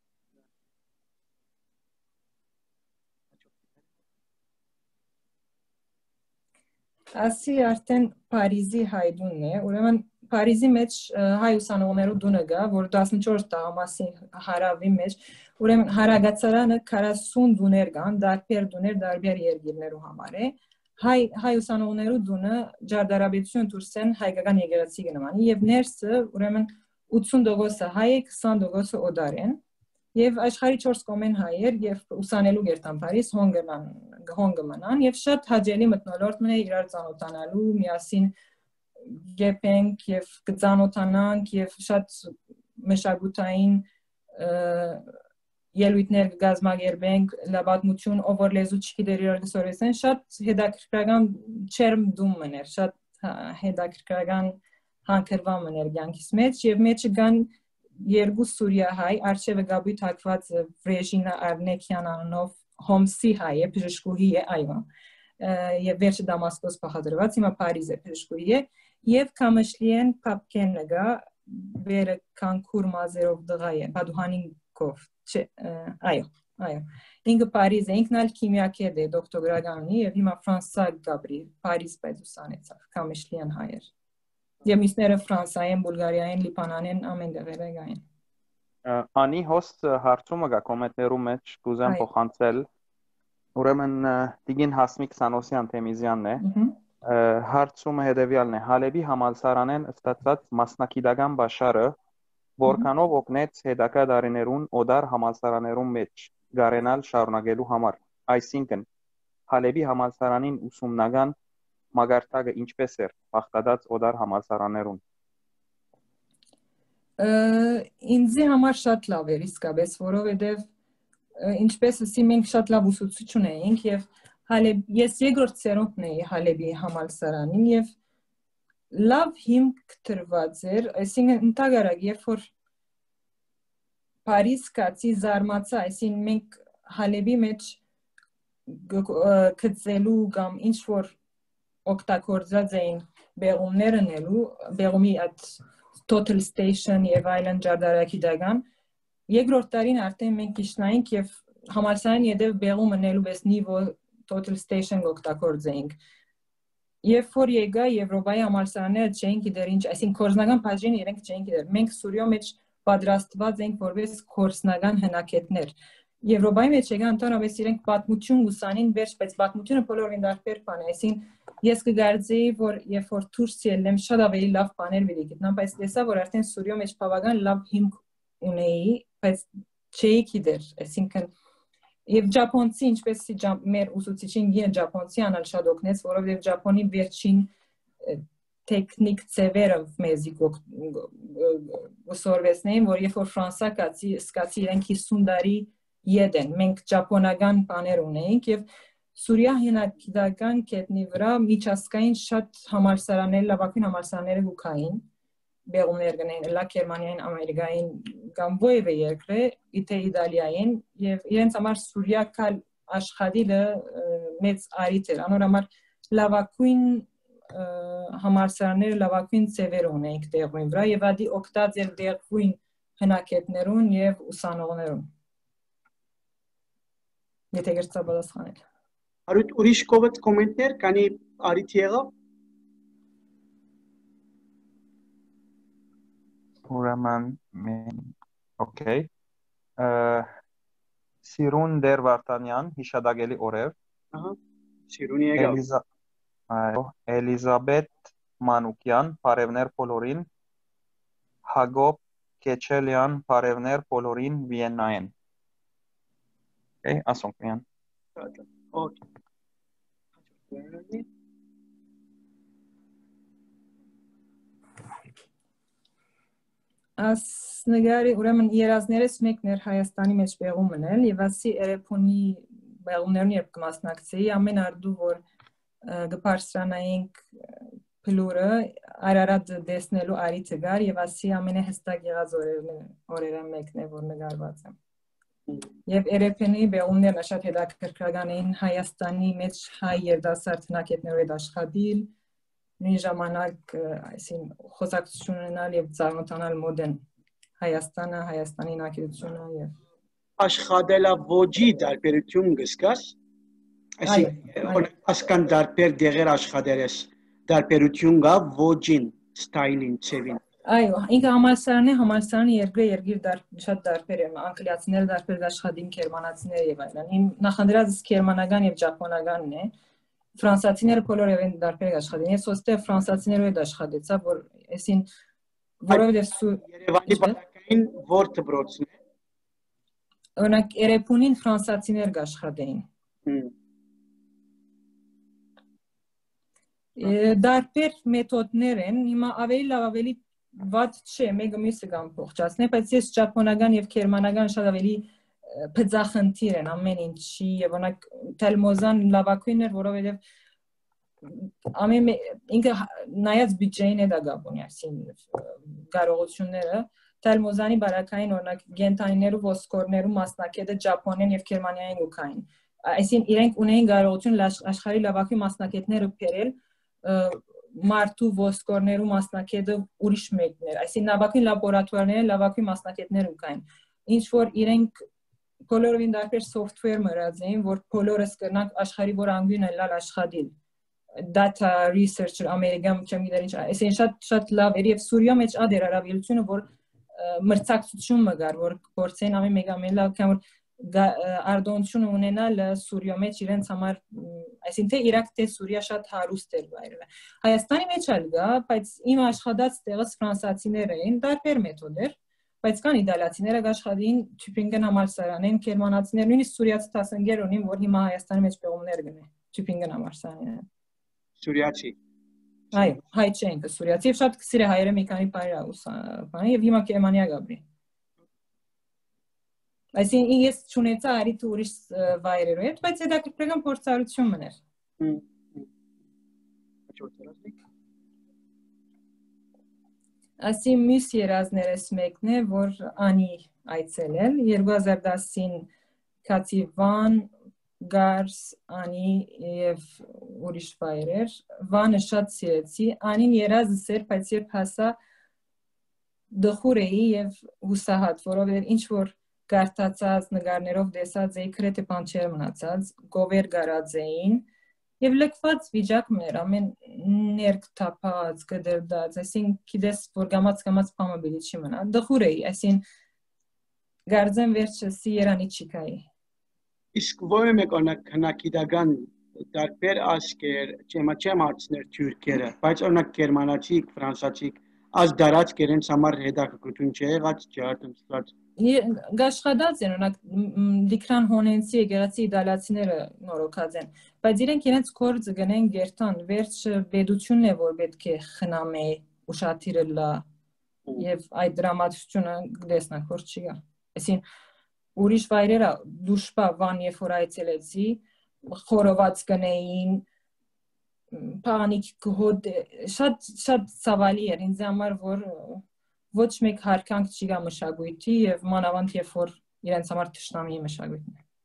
Ասի արդեն Փարիզի հայդունն է, ուրեմն Փարիզի մեջ հայ ուսանողներու դունը գա, որ տասնչորս տաղամասի հարավի մեջ, ուրեմն հարագացարանը քառասուն դուներ կան, դարբեր դուներ, դարբեր երկիրներու համար է, հայ հայ ուսանողներու դունը ջարդարաբեցություն դուրսեն հայկական եկեղեցի գնամանի եւ ներսը ուրեմն ութսուն տոկոսը հայ է քսան տոկոսը օդար են եւ աշխարհի չորս կողմեն հայեր եւ ուսանելու գերտան Փարիզ հոնգման հոնգմանան եւ շատ հաճելի մթնոլորտն է իրար ծանոթանալու միասին գեպենք եւ կծանոթանանք եւ շատ մշակութային ելույթներ կգազմագերբենք լավատմություն ով որ լեզու չգիտեր իրար կսորեցեն շատ հետաքրքրական չերմ դում մներ շատ հետաքրքրական հանկրվան մներ կյանքիս մեջ եւ մեջը կան երկու սուրիահայ արշևը գաբույթ հակված Վրեժինա Արնեքյան անունով Հոմսի հայ է բժշկուհի է այո եւ վերջը Դամասկոս փախադրված հիմա Փարիզ է բժշկուհի է եւ Կամշլիեն Պապկեննգա վերը Կանկուր մազերով դղա է Բադուհանինկով այո այո ինքը Փարիզ է ինքն ալ քիմիակեդ է դոկտորագրանի եւ հիմա Ֆրանսա գաբրի Փարիզ պետուսանեցավ Կամշլիեն հայեր եւ միսները Ֆրանսայեն, Բուլղարիայեն, Լիբանանեն ամեն տեղերը գային։ Անի հոստ հարցումը գա կոմենտներու մեջ կուզեմ փոխանցել։ Ուրեմն Տիգին Հասմիկ Սանոսյան Թեմիզյանն է։ Հարցումը հետեւյալն է. Հալեբի համալսարանեն ստացած մասնակիտական բաշարը որքանով օգնեց հետագա դարիներուն օդար համալսարաներուն մեջ գարենալ շարունակելու համար։ Այսինքն Հալեբի համալսարանին ուսումնական մագարտակը ինչպես էր բախտադած օդար համալսարաներուն։ Ինձի համար շատ լավ էր իսկապես, որովհետև ինչպես ասի մենք շատ լավ ուսուցիչ ունեինք եւ Հալեբ ես երկրորդ սերունդն էի Հալեբի համալսարանին եւ լավ հիմք տրված էր, այսինքն ընդհանրակ երբ որ Փարիզ կացի զարմացա, այսինքն մենք Հալեբի մեջ գծելու կամ ինչ որ օգտագործած էին բեղումներ անելու, բեղումի այդ Total Station եւ այլն ջարդարակի դագան, երկրորդ տարին արդեն մենք իշխնայինք եւ համալսարանի յետև բեղում անելու պես նիվո Total Station օգտագործեինք։ Երբ որ եկա Եվրոպայի համալսարանները չէին գիտեր ինչ, այսինքն կորսնական բաժին իրենք չէին գիտեր։ Մենք Սուրիո մեջ պատրաստված ենք որպես կորսնական հնակետներ։ Եվրոպայի մեջ եկան ընդհանրապես իրենք պատմություն ուսանին վերջ, բայց պատմությունը բոլորին դարբեր բան է, այսինքն ես կգարձեի, որ երբ որ դուրս ելնեմ շատ ավելի լավ բաներ մի գիտնամ, բայց տեսա, որ արդեն Սուրիո մեջ բավական լավ հիմք ունեի, բայց չէի գիտեր, այսինքն եւ Ճապոնցի ինչպես մեր ուսուցիչին գին Ճապոնցի անալ շատ օգնեց, որովհետեւ Ճապոնի վերջին տեխնիկ ծևերը մեզի ուսորվեցնեին, որ երբ որ Ֆրանսա կացի սկացի իրենք հիսուն տարի յետեն, մենք ճապոնական բաներ ունեինք եւ Սուրիա հնագիտական կետնի վրա միջազգային շատ համալսարաններ, լավագույն համալսարանները գուքային, բեղումներ գնային, լա Գերմանիային, Ամերիկային կամ ովևէ երկրի, իթե Իտալիային եւ իրենց համար Սուրիա կալ աշխատելը մեծ արիթ էր, անոր համար լավագույն համալսարանները, լավագույն ծևեր ունեինք տեղում վրա եւ ադի օգտած էր դեղույն հնակետներուն եւ ուսանողներուն։ Եթե գրծա պատասխանել։ Արուտ ուրիշ կովդ կոմենտներ կանի արիթ եղավ։ Ուրեմն օքեյ Սիրուն Դեր Վարդանյան հիշադակելի օրեր։ Ահա Սիրունի եղավ։ Այո Էլիզաբետ Մանուկյան Փարևներ Պոլորին Հակոբ Քեչելյան Փարևներ Պոլորին Վիեննայեն։ Okay, ասոնքյան։ Okay. As նգարի ուրեմն երազներս մեկն էր Հայաստանի մեջ բեղում մնել եւ ասի Էրեփոնի բեղումներն երբ կմասնակցեի ամեն արդու որ գբարստրանայինք փլուրը Արարատ դեսնելու արիթը գար եւ ասի ամենահստակ եղած օրերն օրերը մեկն է որ նգարված է Եվ Էրեփոնի բեղումներն շատ հետաքրքրական էին Հայաստանի մեջ հայ երդասարդ հնակետներով հետ աշխատել նույն ժամանակ այսին խոսակցություն ունենալ եւ ծանոթանալ մոդեն Հայաստանը, Հայաստանի հնակետությունը եւ աշխատելա ոճի դարբերություն գսկաս այսինքն ասկան դարբեր դեղեր աշխատերես դարբերություն գա ոճին ստայլին ծևին Այո, ինքը համալսարանը է, համալսարանը երկրի երկիր դար, շատ դարբեր է, անգլիացիները դարբեր աշխատին գերմանացիները եւ այլն։ Իմ նախնդրածս գերմանական եւ ճապոնականն է։ ֆրանսացիները բոլորը են դարբեր աշխատեն։ Ես ոստե ֆրանսացիներով եմ աշխատեցա, որ այսին որովհետև Երևանի բանակային որ դպրոցն է։ Օրինակ Երևանին ֆրանսացիներ աշխատեին։ Դարբեր մեթոդներ են, հիմա ավելի լավ ավելի վատ չէ, մեկը մյուսը կամ փոխչացնել, բայց ես ճապոնական եւ գերմանական շատ ավելի փծախնդիր են ամեն ինչի եւ օրինակ Թելմոզան լավակույն էր, որովհետեւ ամեն ինքը նայած բյուջեին է դա գաբոնի, այսին կարողությունները Թելմոզանի բարակային օրինակ գենտանիներու ոսկորներու մասնակետը Ճապոնիան եւ Գերմանիային ուքային, այսին իրենք ունեին կարողություն աշխարհի լավակույն մասնակետները բերել մարդու ոսկորներու մասնակետը ուրիշ մեկներ, այսին լավակույն լաբորատուարները լավակույն մասնակետներ ուքային, ինչ որ իրենք բոլորովին դարբեր software մրած էին, որ բոլորս կրնանք աշխարհի որ անգույն են լալ աշխատիլ, data researcher ամերիկան չեմ գիտեր ինչ, այսին շատ շատ լավ էր եւ Սուրիա մեջ ադեր հարաբերությունը, որ մրցակցություն մգար, որ փորձեն ամեն մեկ ամեն լավ կամ արտոնություն ունենալ Սուրիա մեջ իրենց համար, այսինքն թե Իրաք թե Սուրիա շատ հարուստ էր վայրը։ Հայաստանի մեջ էլ կա, բայց իմ աշխատած տեղս ֆրանսացիներ էին, դարբեր մեթոդեր, բայց կան իտալացիները աշխատին Թյուբինգեն համալսարանին, գերմանացիներ, նույնիսկ սուրիացի դասընկեր ունին, որ հիմա Հայաստանի մեջ պեղումներ գնե Թյուբինգեն համալսարանին։ Սուրիացի։ Այո, հայ չեն, սուրիացի, եւ շատ քսիրը հայերը մի քանի բայր ուսան, եւ հիմա Գերմանիա գաբրի։ Այսինքն ես չունեցա արիտ ուրիշ վայրերով հետ, բայց հետաքրքրական փորձառություն մներ։ Այսի մյուս երազներս մեկն է, որ անի այցելել երկու հազար դասին Կաթիվան, Գարս, անի եւ ուրիշ վայրեր, Վանը շատ սիրեցի, անին երազս էր, բայց երբ հասա դխուր էի եւ հուսահատ, որովհետեւ ինչ որ գարտացած նկարներով դեսած էի քրեթե բան չէր մնացած, գովեր գարած էին եւ լքված վիճակում էր, ամեն ներք թափած, գդրդած, այսինքն գիտես որ գամած գամած բամը բիլի չի մնա, դխուր էի, այսինքն գարձեմ վերջսի երանի չիկայի։ Իսկ ո՞ր մեկ օրինակ հնակիդական դարբեր աշկեր, չեմա չեմ արցներ թուրքերը, բայց օրինակ գերմանացի, ֆրանսացի, այս դարած կերենց համար հետաքրքրություն չի եղած, ջարդմցած Գաշխադած են, օրինակ լիքրան հոնենցի եկեղեցի իտալացիները նորոգած են, բայց իրենք իրենց գործը գնեն գերտան, վերջը պետությունն է, որ պետք է խնամե, ուշադիրը լա, եւ այդ դրամատությունը դեսնանք, որ չի գա։ Այսին ուրիշ վայրերը դուշպա վան երբ որ այցելեցի, խորոված գնեին, պանիկ գոհդ, շատ շատ ցավալի էր ինձ համար, որ ոչ մեկ հարկանք չի գա մշակույթի եւ մանավանդ երբ որ իրենց համար թշնամի է մշակույթն է։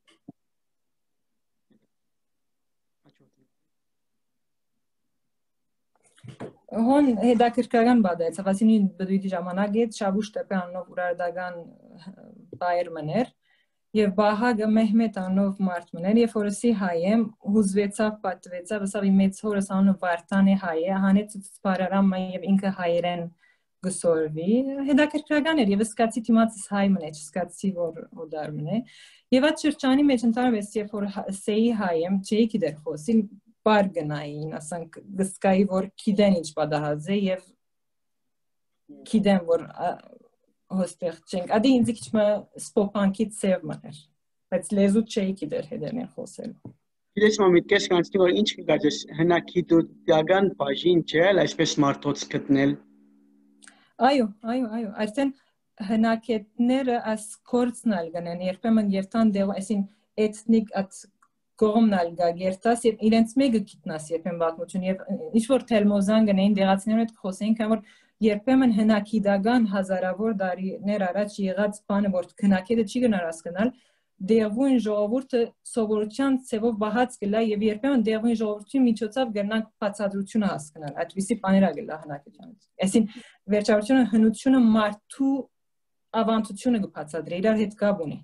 Հոն հետաքրքրական բադայց, ավասինի բդույթի ժամանակ հետ Շաբուշ տեպե անով ուրարդական բայր մներ եւ Բահագը Մեհմեդ անով մարդ մներ, երբ որսի հայ եմ, հուզվեցավ, պատվեցավ, ասավ իմ մեծ հորս անով Վարդան է հայ է, հանեց ծծպարարամ եւ ինքը հայերեն գսորվի, հետաքրքրական էր եւ սկացի թիմացս հայ մնե, չսկացի որ օդար մնե եւ այդ շրջանի մեջ ընդհանրապես երբ որ սեի հայ եմ, չէի գիտեր խոսի բար գնային, ասենք գսկայի որ գիտեն ինչ պատահած է եւ գիտեն որ հոստեղ չենք, ադի ինձ քիչ մը սպոպանքի ծև մներ, բայց լեզու չէի գիտեր հետերն խոսել։ Գիտես մամիտ կես կանցնի որ ինչ կգածես հնակիտության բաժին չէ, այսպես մարդոց գտնել։ Այո, այո, այո, արդեն հնակետները աս կորցնալ գնեն, երբեմն երթան դեղ, այսին էթնիկ at կողմնալ գա երթաս եւ իրենց մեկը գիտնաս երբեմն պատմություն եւ ինչ որ Թելմոզան գնային դեղացիներով հետ խոսեին, քան որ երբեմն հնակիդական հազարավոր դարիներ առաջ եղած բանը որ հնակետը չի գնար հասկանալ, դեղույն ժողովուրդը սովորության ցևով բահած գլա եւ երբեմն դեղույն ժողովրդի միջոցով գնանք բացատրությունը հասկանալ, այդպիսի բաներ ագլա հնակետյանից։ Այսին վերջավորությունը հնությունը մարդու ավանդությունը կբացատրի, իրար հետ կապ ունի։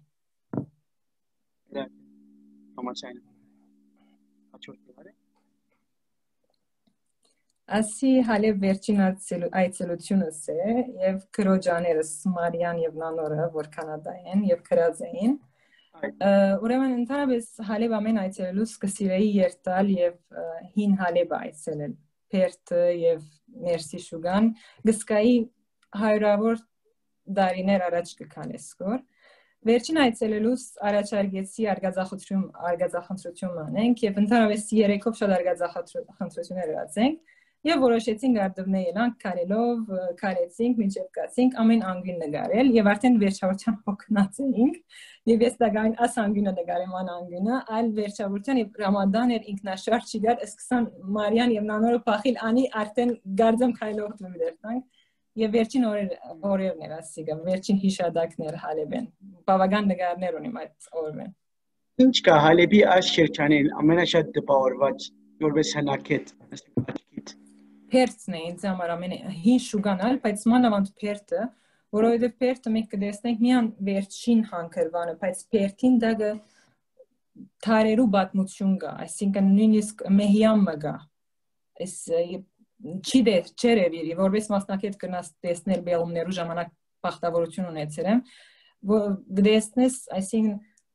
Ասի հալե վերջին այցելությունս է եւ քրոջաներս Մարիան եւ Նանորը որ կանադա են եւ քրած էին ուրեմն ընդհանրապես Հալեբ ամեն այցելելուց կսիրեի երթալ եւ հին Հալեբ այցելել Պերտը եւ Ներսի Շուգան գսկայի հարյուրավոր դարիներ առաջ կքանեսկոր վերջին այցելելուց առաջարկեցի արգազախնդրություն արգազախնդրություն անենք եւ ընդհանրապես երեքով շատ արգազախնդրություններ ածենք եւ որոշեցինք արդյունքներ երանք կարելով կարեցինք մինչեւ կացինք ամեն անգին նկարել եւ արդեն վերջավորության հոգնած էինք եւ ես դակայն աս անգինը նկարեմ ան անգինը այլ վերջավորության եւ ռամադան էր ինքնաշարժ չգար սկսան Մարիան եւ նանորը փախիլ անի արդեն գարձեմ քայլով դերտանք եւ վերջին օրեր օրերն էր ասիկա վերջին հիշադակներ Հալեբեն բավական նկարներ ունիմ այդ օրերն ինչ կա Հալեբի այս շրջանին ամենաշատ դպավորված որպես հնակետ ասիկա Պերտն է ինձ համար ամեն հին շուգանալ, բայց մանավանդ Պերտը, որովհետև Պերտը մենք կտեսնենք միան վերջին հանքրվանը, բայց Պերտին դակը թարերու պատմություն կա, այսինքն նույնիսկ մեհյամը կա։ Այս չի դեր չերևիրի, որպես մասնակետ կնաս տեսնել բեղումներու ժամանակ բախտավորություն ունեցել եմ, կտեսնես, այսինքն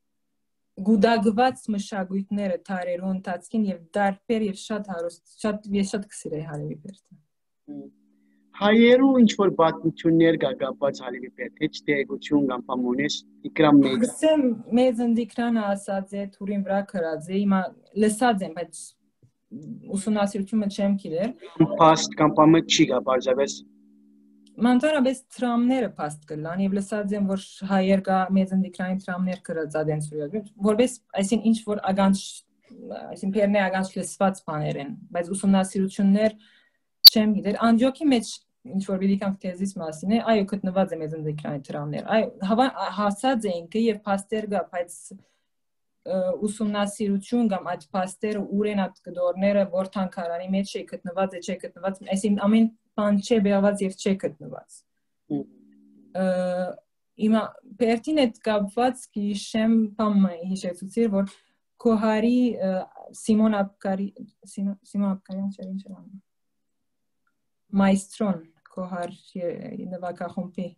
գուդագված մշակույթները թարերու ընթացքին եւ դարբեր եւ շատ հարուստ շատ ես շատ կսիրեի Հալեբի Պերտը հայերու ինչ որ պատմություններ կա կապված Հալեբի Պերտը heç տեղեկություն կամ բամոնես դիկրամ մեծ Գսեմ մեծ ընդիկրանը ասած է թուրին վրա քրած է հիմա լսած եմ բայց ուսումնասիրությունը չեմ գիտեր փաստ կամ բամը չի գա բարձրապես Մանտարաբես տրամները փաստ կլան եւ լսած եմ որ հայեր կա մեծ ընդիկրային տրամներ կրած ադենցուրյա որպես այսին ինչ որ ագանց այսին պերնե ագանց լսված բաներ են բայց ուսումնասիրություններ չեմ գիտեր Անջոկի մեջ ինչ որ բիլիկանք թեզիս մասին է այո գտնված է մեծ ընդիկրային տրամներ այ հասած էինք եւ փաստեր կա բայց ուսումնասիրություն կամ այդ փաստերը ուր են այդ գդորները որ թանկարանի մեջ է գտնված է չէ գտնված այսին ամեն բան չէ բերված եւ չէ գտնված Հիմա Պերտին հետ կապված գիշեմ բամ հիշեցուցիր որ Քոհարի Սիմոն Աբկարի Սիմոն Աբկարյան չէ ինչ էր անում Մայստրոն Քոհար նվագախումբի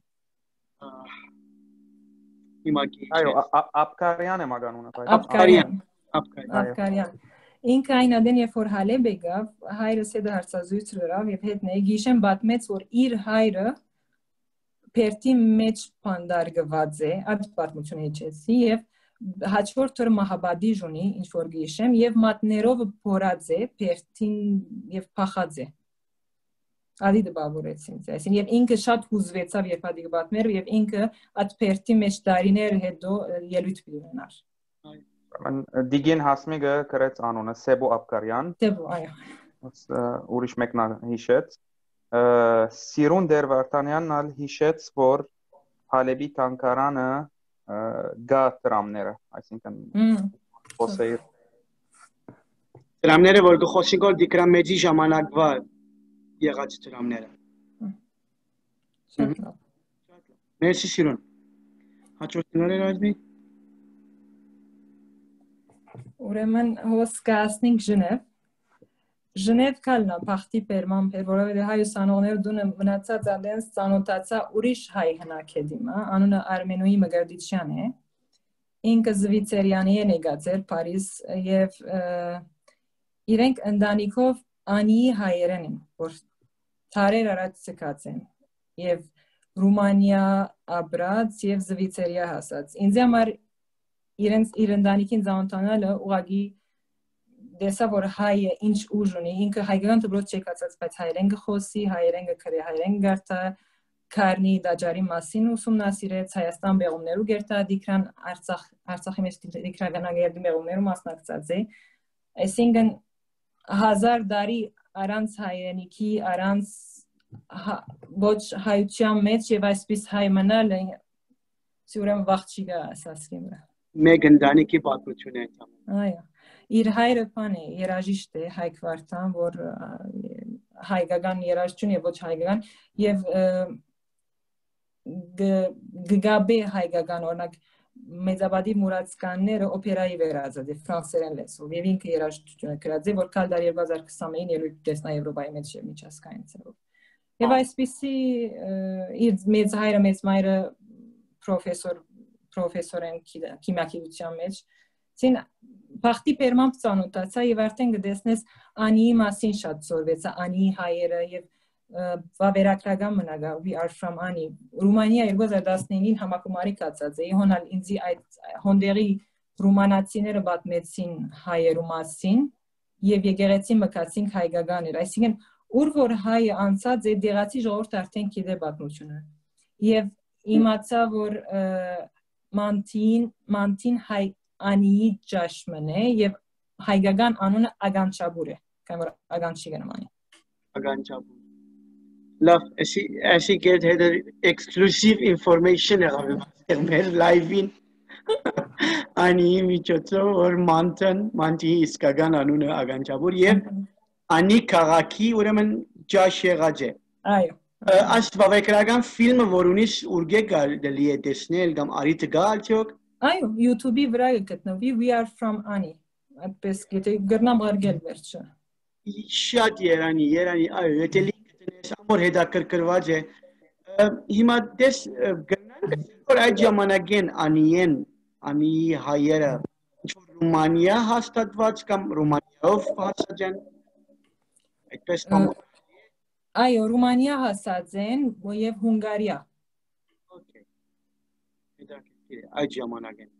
Այո Աբկարյան է մագանունը Աբկարյան Աբկարյան Ինքը այն ադեն երբ որ Հալեբ եկավ, հայրս հետ հարցազրույց գրավ եւ հետն է գիշեմ պատմեց որ իր հայրը Պերտի մեջ փանդարգված է, այդ պատմությունը հիշեցի եւ հաջորդ օրը Մահաբադիժ ունի ինչ որ գիշեմ եւ մատներով փորած է Պերտին եւ փախած է։ Ադի դպավորեցին այսին եւ ինքը շատ հուզվեցավ երբ ադի պատմեր եւ ինքը այդ Պերտի մեջ տարիներ հետո ելույթ ունենար։ Դիգին Հասմիգը գրեց անունը Սեբո Աբկարյան Սեբո, այո ուրիշ մեկն հիշեց Սիրուն Դեր Վարդանյանն ալ հիշեց որ Հալեբի թանկարանը գա տրամները այսինքն խոսեիր տրամները որ գխոսիկ որ դիկրամ մեջի ժամանակվա եղած տրամները Շատ լավ Մերսի Սիրուն հաջորդները ռազմի Ուրեմն հոս կասնինք Ժնև Ժնև կալնա բախտի պերման պեր որովհետև հայ ուսանողները դունը մնացած ադենս ծանոթացա ուրիշ հայ հնակեդիմա անունը Արմենուի Մգրդիչյան է ինքը Զվիցերյանի է եկածեր Փարիզ եւ իրենք ընտանիքով անի հայերեն են որ թարեր առաջ ցկած են եւ Ռումանիա ապրած եւ Զվիցերիա հասած ինձ համար իրենց իր ընտանիքին ծանոթանալը ուղղակի դեսա որ հայը ինչ ուժ ունի ինքը հայկական դպրոց չեկացած բայց հայերեն գխոսի հայերեն գքրի հայերեն գարտա քարնի դաջարի մասին ուսումնասիրեց Հայաստան բեղումներու գերտա դիկրան Արցախ Արցախի մեջ դիկրագանագերդի բեղումներու մասնակցած է այսինքն հազար դարի առանց հայրենիքի առանց ոչ հայության մեջ եւ այսպես հայ մնալ սուրեմ վաղ չի գա ասածքի վրա Մեկ ընտանիքի պատմություն է Այո իր հայրը բան է երաժիշտ է Հայկ Վարդան որ հայկական երաժշտություն եւ ոչ հայկական եւ գգաբե հայկական օրինակ մեծաբադի մուրացկանները օպերայի վերածած է ֆրանսերեն լեզվով եւ ինքը երաժշտությունը գրած է որ կալ երկու հազար քսանինը ելույթ տեսնա Եվրոպայի մեջ եւ միջազգային ցերով եւ այսպիսի իր մեծ հայրը մեծ մայրը պրոֆեսոր պրոֆեսոր եմ քիմիագիտության մեջ ցին բախտի պերմամբ ծանոթացա եւ արդեն գտեսնես Անիի մասին շատ զորվեցա Անիի հայերը եւ վավերագրական մնագա we are from Ani Ռումանիա երկու հազար տասնինին համակումարի կացած է հոնալ ինձի այդ հոնդերի ռումանացիները պատմեցին հայերու մասին եւ եկեղեցի մկացին հայկականներ այսինքն ուր որ հայը անցած է դեղացի ժողովուրդը արդեն գիտե պատմությունը եւ իմացա որ մանտին մանտին հայ Անիի ճաշմն է եւ հայկական անունը Ագանչաբուր է կամ որ Ագանչի գնամանի Ագանչաբուր Love, ऐसी ऐसी get है exclusive information है हमें मेरे live in Ani miçotso और mantan manti इसका गाना अनुने Ագանչաբուր ये Ani քաղաքի ուրեմն ջաշ եղած է Այո Այս վավերագրական ֆիլմը որոնից ուրգե գալի է տեսնել կամ արիթ գալ չոք Այո YouTube-ի վրա է գտնվի We are from Ani այդպես գիտե գրնամ արգել վերջը Շատ երանի երանի այո եթե լինքը ամոր հետաքրքրված է հիմա դες գնանք որ այդ ժամանակին Անիեն Անիի հայերը Ռումանիա հաստատված կամ Ռումանիայով հաստատ են այդպես կամ Այո Ռումանիա հասած են եւ Հունգարիա Okay հետաքրքիր է այդ ժամանակին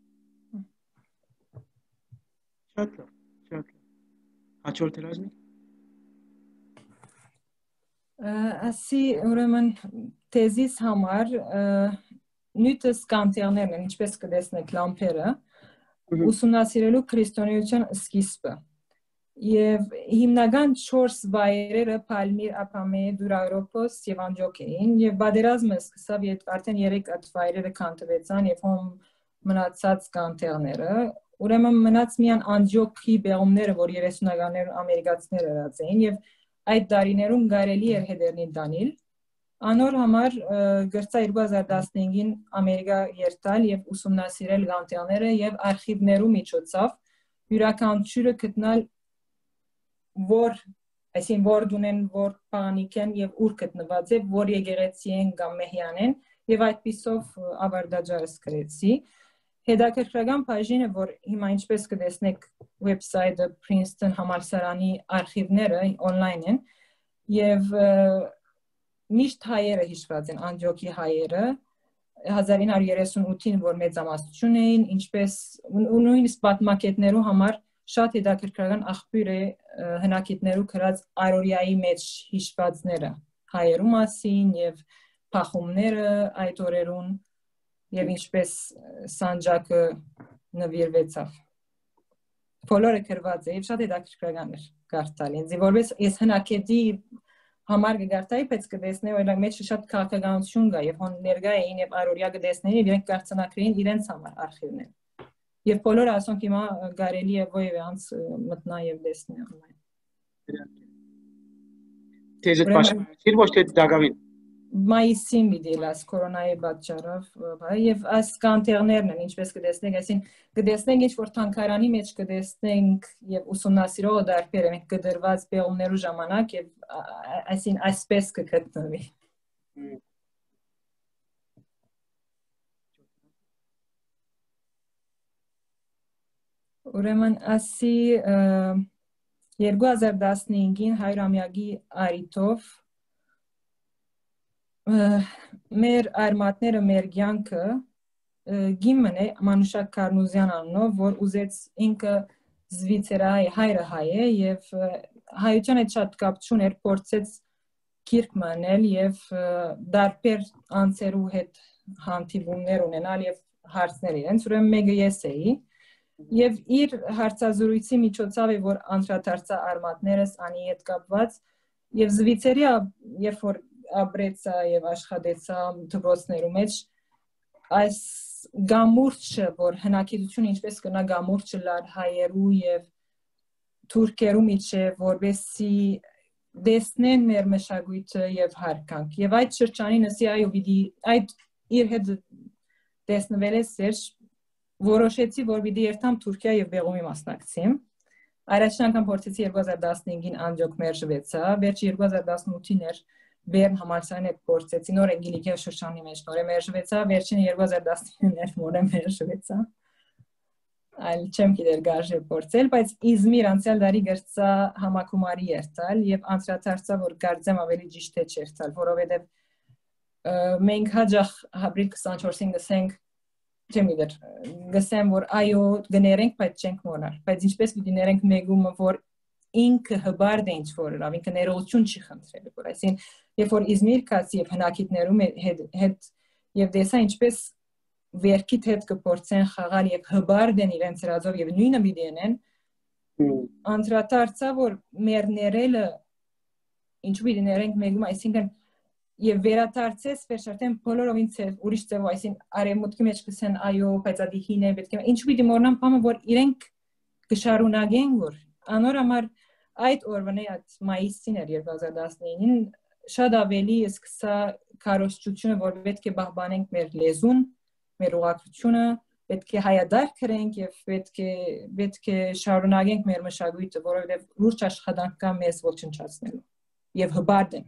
Շատ լավ շատ լավ Հաջորդ ռազմի Ասի ուրեմն թեզիս համար նյութը սկանտերներն են ինչպես կտեսնեք լամպերը ուսումնասիրելու քրիստոնեության սկիզբը Եվ հիմնական չորս վայրերը Պալմիր, Ափամեյ, Դուրայրոպոս եւ Անջոկ էին եւ բادرազմը սկսավ երբ արդեն երեք այդ վայրերը կանտվեցան եւ հոմ մնացած կանտերները ուրեմն մնաց միան Անջոկի բեղումները որ երեսունականներ ամերիկացիներ ըրած էին եւ այդ դարիներում կարելի էր հետերնի դանել անոր համար գրծա երկու հազար տասնհինգին Ամերիկա երթալ եւ ուսումնասիրել կանտերները եւ արխիվներու միջոցով յուրաքանչյուրը գտնալ որ այսին որ դունեն որ պանիկ են եւ ուր գտնված է որ եկեղեցի են կամ մեհյան են եւ այդպիսով ավարտաճարը սկրեցի հետաքրքրական բաժինը որ հիմա ինչպես կտեսնեք վեբսայթը Princeton համալսարանի արխիվները on-line են եւ միշտ հայերը հիշված են Անջոկի հայերը հազար ինը հարյուր երեսունութին որ մեծամասնություն էին ինչպես նույնիսկ պատմակետներու համար Շատ հետաքրքրական աղբյուր է հնակիթներու գրած Արորիայի մեջ հիշվածները հայերու մասին եւ փախումները այդ օրերուն եւ ինչպես սանջակը նվիրվեցավ Բոլորը գրված է եւ շատ հետաքրքրական էր կարդալ ինձ որպես ես հնակետի համար կգարտայի բայց կտեսնեի օրինակ մեջ շատ քաղաքականություն կա եւ հոն ներկա էին եւ Արորիա կտեսնեին եւ իրենք կարծանակրեին իրենց համար արխիվներ Եվ բոլորը ասոնք հիմա կարելի է ոյևէ անց մտնա եւ տեսնի online։ Թեզդ պաշտպանեցիր ոչ թե դակավին։ Մայիսին դիտելաս կորոնայի պատճառով, եւ այս կանտերներն են ինչպես կտեսնեք, այսին կտեսնենք ինչ որ թանկարանի մեջ կտեսնենք եւ ուսումնասիրողը դարբեր են կդրված բեղումներու ժամանակ եւ այսին այսպես կգտնվի։ Ուրեմն ասի երկու հազար տասնհինգին հայրամյակի արիտով մեր արմատները մեր կյանքը գիմն է Մանուշակ Կարնուզյան անունով որ ուզեց ինքը զվիցերահայ հայրը հայ է եւ հայության հետ շատ կապ չուներ փորձեց գիրք մանել եւ դարբեր անձերու հետ հանդիպումներ ունենալ եւ հարցներ իրենց ուրեմն մեկը ես էի Եվ իր հարցազրույցի միջոցով է, որ անդրադարձա արմատներս անի հետ կապված եւ զվիցերի երբ որ ապրեցա եւ աշխատեցա դպրոցներու մեջ այս գամուրջը որ հնակետությունը ինչպես կնա գամուրջը լար հայերու եւ թուրքերու միջեւ որբեսի դեսնեն մեր մշակույթը եւ հարկանք եւ այդ շրջանին ասի այո պիտի այդ իր հետ դեսնվել է Սերժ Որոշեցի, որ պիտի երթամ Թուրքիա եւ Բեղումի մասնակցեմ։ Առաջին անգամ փորձեցի երկու հազար տասնհինգին Անջոկ մերժվեցա, վերջի երկու հազար տասնութին էր Բերն համալսարանի հետ փորձեցի նոր Գիլիկի շրջանի մեջ նոր մերժվեցա վերջին երկու հազար տասնիններ նոր մերժվեցա այլ չեմ գիտեր գարժե փորձել բայց Իզմիր անցյալ տարի գրծա համակումարի երթալ եւ անդրադարձա որ գարձեմ ավելի ճիշտ է չերթալ որովհետեւ մենք հաջող հաբրիլ քսանչորսին գսենք չեմ գիտեր գսեմ որ այո գներենք բայց չենք մոռալ բայց ինչպես պիտի ներենք մեգումը որ ինքը հբարդ է ինչ որ լավ ինքը ներողություն չի խնդրել որ այսին երբ որ Իզմիր կացի եւ հնակիթներում հետ հետ եւ դեսա ինչպես վերքիդ հետ կփորձեն խաղալ եւ հբարդ են իրենց հրազով եւ նույնը միդենեն անդրադարձա որ մեր ներելը ինչու պիտի ներենք մեգում այսինքն եւ վերադարձես վերջերտեն բոլորովին ցեվ ուրիշ ցեվ այսին արեմուտքի մեջ կսեն այո բայց ադի հին է պետք է ինչու պիտի մոռնան բամը որ իրենք կշարունակեն որ անոր համար այդ օրվան այդ մայիսին էր երկու հազար տասնինին շատ ավելի սկսա քարոզչությունը որ պետք է պահպանենք մեր լեզուն մեր ուղղակցությունը պետք է հայադար կրենք եւ պետք է պետք է շարունակենք մեր մշակույթը որովհետեւ լուրջ աշխատանք կա մեզ ոչնչացնելու եւ հբարդ են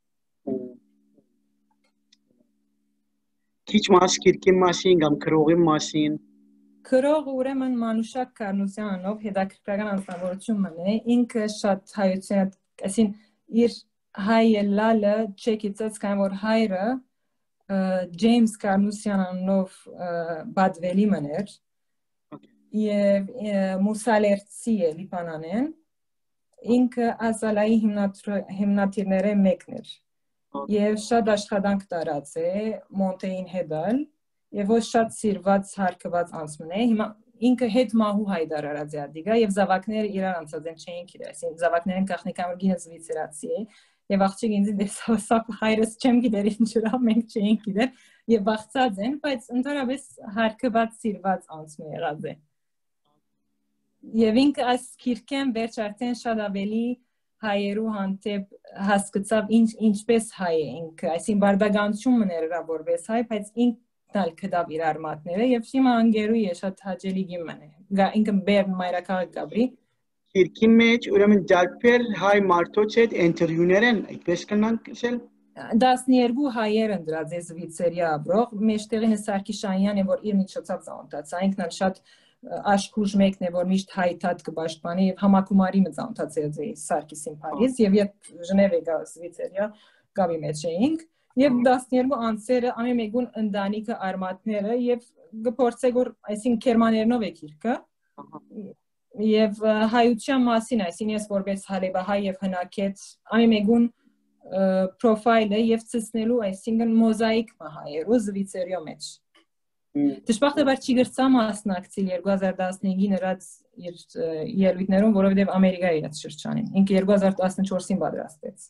Քիչ մաս քիրքի մասին կամ քրողի մասին Քրող ուրեմն Մանուշակ Կարնոսյանով հետաքրքրական անձնավորություն մնե ինքը շատ հայության այսին իր հայելալը չեկիցած կան որ հայրը Ջեյմս Կարնոսյանով բադվելի մներ եւ մուսալերցի է լիբանանեն ինքը ասալայի հիմնադիրները մեկն էր եւ շատ աշխատանք տարած է Մոնտեին հետալ եւ ոչ շատ սիրված հարկված անցմն է հիմա ինքը հետ մահու հայդար արածյադիգա եւ զավակները իրար անցած են չէին գիտեր այսին զավակներն գախնիկամր գինը զվիցերացի է եւ աղջիկ ինձ դեսասապ հայրս չեմ գիտեր ինչրա մենք չէին գիտեր եւ բացած են բայց ընդհանրապես հարկված սիրված անցմն եղած է եւ ինքը այս քիրքեն վերջ արդեն շատ ավելի հայերու հանդեպ հասկացավ ինչ ինչպես հայ է ինքը այսին բարդագանություն մներրա որպես հայ բայց ինքը տալ կդավ իր արմատները եւ հիմա անգերու է շատ հաճելի գիմն է գա ինքը բերն մայրաքաղաք գաբրի քիրքի մեջ ուրեմն դարբեր հայ մարդոց հետ ինտերվյուներ են այդպես կնանք ասել տասներկու հայեր են դրած էս վիցերիա ապրող մեջտեղինը Սարգսյանն է որ իր միջոցով ծանոթացա ինքն էլ շատ աշխուժ մեկն է որ միշտ հայտած կպաշտպանի եւ համակումարի մծանոթած է Սարգսին Փարիզ եւ երբ Ժնև եկա վիցերիա գաբի մեջ էինք Եվ տասներկու անձերը ամեն մեկուն ընտանիքը արմատները եւ գործեք որ այսին քերմաներնով է քիրքը եւ հայության մասին այսին ես որպես հալեբահայ եւ հնակեց ամեն մեկուն պրոֆայլը եւ ցցնելու այսինքն մոզաիկ հայերու զվիցերիո մեջ Դժբախտաբար չի գրծա մասնակցել երկու հազար տասնհինգին հրած իր ելույթներում որովհետեւ Ամերիկայի էր շրջանին ինքը երկու հազար տասնչորսին պատրաստեց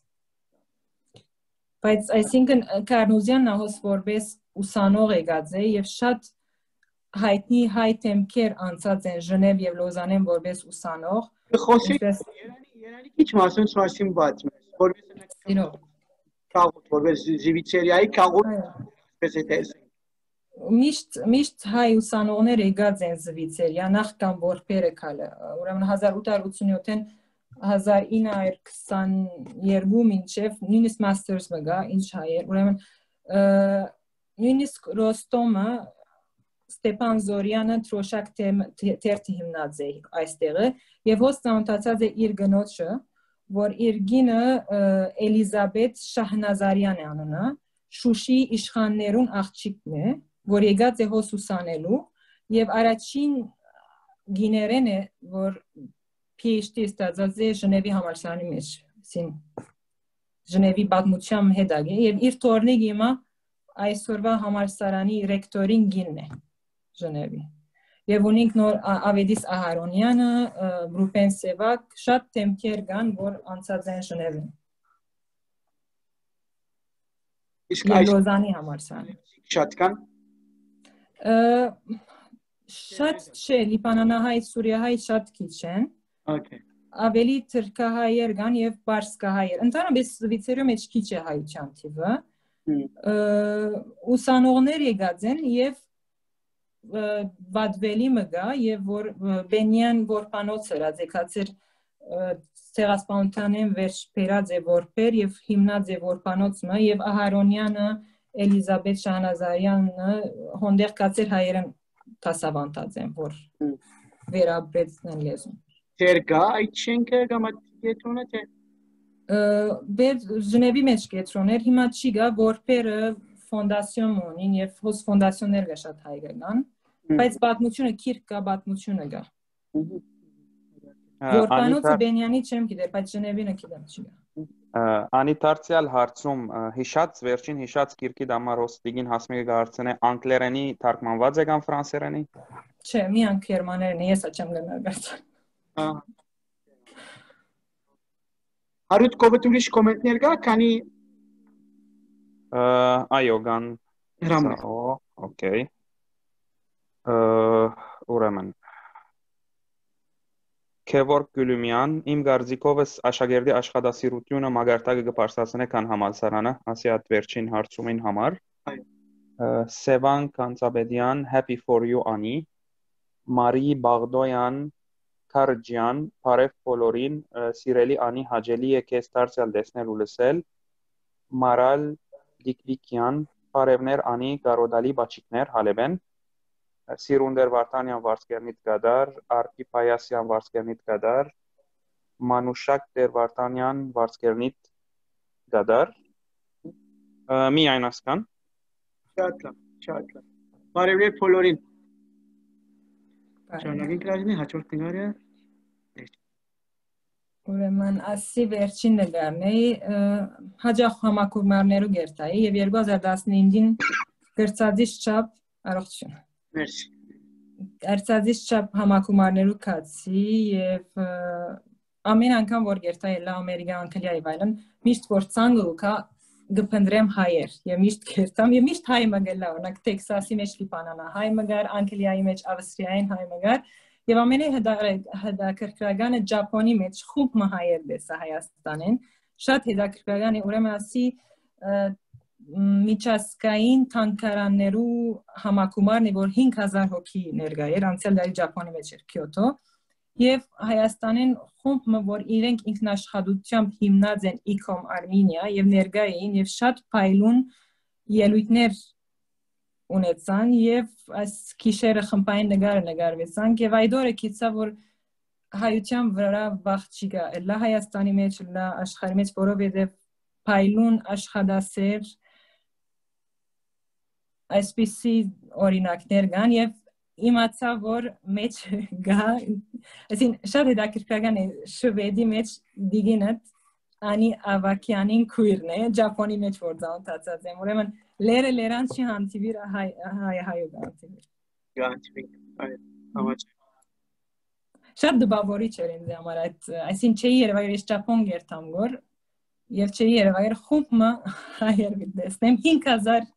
Բայց այսինքն Կարնոզյանն ահոս որպես ուսանող եկած է եւ շատ հայտնի հայ թեմքեր անցած են Ժնև եւ Լոզանեն որպես ուսանող Խոսի Երանի քիչ մասում մասին բաց որպես կաղոտ որպես զիվիցերիայի կաղոտ պես է տես Միշտ միշտ հայ ուսանողներ եկած են զվիցերիա նախքան որբերը կալը ուրեմն հազար ութ հարյուր ութսունյոթին հազար ինը հարյուր քսաներկու մինչև նույնիսկ մաստերս մգա ինչ հայեր ուրեմն նույնիսկ Ռոստոմը Ստեփան Զորյանը Թրոշակ թերթի հիմնած է այստեղը եւ հոս ծանոթացած է իր գնոջը որ իր գինը Էլիզաբետ Շահնազարյան է անունը Շուշի իշխաններուն աղջիկն է որ եկած է հոս ուսանելու եւ առաջին գիներեն է որ PhD ստացած է Ժնևի համալսարանի մեջ, սին Ժնևի պատմության հետագ է, եւ իր տորնի գիմա այսօրվա համալսարանի ռեկտորին գինն է Ժնևի։ Եվ ունենք նոր Ավեդիս Ահարոնյանը, Ռուպեն Սևակ, շատ թեմքեր կան, որ անցած են Ժնևին։ Իսկ այս Լոզանի համալսարանի։ Շատ կան։ Շատ չէ, լիբանանահայ, սուրիահայ շատ քիչ են։ Okay. Ավելի թրքահայեր կան եւ պարսկահայեր։ Ընդհանրապես Վիցերիո մեջ քիչ է հայության թիվը։ Ուսանողներ եկած են եւ Բադվելի մգա եւ որ Բենյան Որպանոց հրաձեկած էր ցեղասպանությանեն վերջ բերած է որբեր եւ հիմնած է որբանոցը եւ Ահարոնյանը Էլիզաբեթ Շահնազարյանը հոնդեղ կացեր հայերեն դասավանդած են որ վերաբերեցնեն լեզուն Դեր գա այդ շենքը կամ այդ կետրոնը թե Բեր Ժնևի մեջ կետրոներ հիմա չի գա որբերը ֆոնդացիոն ունին եւ հոս ֆոնդացիոններ կա շատ հայկական բայց պատմությունը քիրք կա պատմությունը գա Որբանոցը Բենյանի չեմ գիտեր, բայց Ժնևինը գիտեմ չի գա։ Անիտարցիալ հարցում հիշած, վերջին հիշած գիրքի դամարոստիգին հասմիկը գարցնե անգլերենի թարգմանված է կամ ֆրանսերենի։ Չէ, մի անգ գերմաներեն է, ես աչեմ գնալ գարցան։ Հարութ կովդ ուրիշ կոմենտներ գա, քանի այո, գան հրամայ։ Okay։ Ուրեմն Քևորգ Գյուլումյան, իմ գարձիկովս աշակերտի աշխատասիրությունը մագարտակը կպարստացնե կան համալսարանը, ասի այդ վերջին հարցումին համար։ Սևան Կանցաբեդյան, Happy for you Անի, Մարի Բաղդոյան, Քարջյան, Փարև Պոլորին, սիրելի Անի հաջելի է քեզ դարձյալ տեսնել ու լսել, Մարալ Դիկլիկյան, Փարևներ Անի Գարոդալի բաչիկներ Հալեբեն, Սիրունդեր Վարդանյան Վարսկերնիտ Գադար, Արփի Պայասյան Վարսկերնիտ Գադար, Մանուշակ Տեր Վարդանյան Վարսկերնիտ Գադար, միայն ասկան։ Շատ լավ, շատ լավ։ Բարևներ բոլորին։ Շարունակենք ռազմի հաջորդ նկարը։ Ուրեմն ասի վերջին նկարն է հաջող համակուրմարներու գերտայի եւ երկու հազար տասնհինգին գրծածից չափ առողջություն։ Մերսի։ Արցածից չափ համակումարներու կացի եւ ամեն անգամ որ գերտայի լա ամերիկա անգլիա եւ այլն միշտ որ ցանգը կա գփնդրեմ հայեր եւ միշտ գերտամ եւ միշտ հայ մգելա օրինակ տեքսասի մեջ լիբանանա հայ մգար անգլիայի մեջ ավստրիային հայ մգար եւ ամենի հետաքրքրականը Ճապոնի մեջ խումբ հայեր դեսա Հայաստանեն շատ հետաքրքրական է ուրեմն ասի միջազգային թանգարաններու համակումարն է որ հինգ հազար հոգի ներկա էր անցյալ դարի Ճապոնի մեջ էր Քյոտո եւ Հայաստանին խումբը որ իրենք ինքնաշխատությամբ հիմնած են Ecom Armenia եւ ներկա էին եւ շատ փայլուն ելույթներ ունեցան եւ այս քիշերը խմբային նկարը նկարվեցան եւ այդ օրը քիծա որ հայության վրա վախ չի գա լա Հայաստանի մեջ լա աշխարհի մեջ որովհետեւ փայլուն աշխատասեր այսպիսի օրինակներ կան եւ իմացա որ մեջ գա այսին շատ հետաքրքրական է շվեդի մեջ դիգինդ Անի Ավակյանին քույրն է Ճապոնի մեջ որ ծանոթացած եմ ուրեմն լերը լերան չի հանդիվիր հայ հայ հայու գանտիվիր գանտիվիր այո համաձայն շատ դպավորիչ էր ինձ համար այդ այսին չի երևա ես Ճապոն գերտամ գոր եւ չի երևա էր խումբը հայեր դեսնեմ հինգ հազար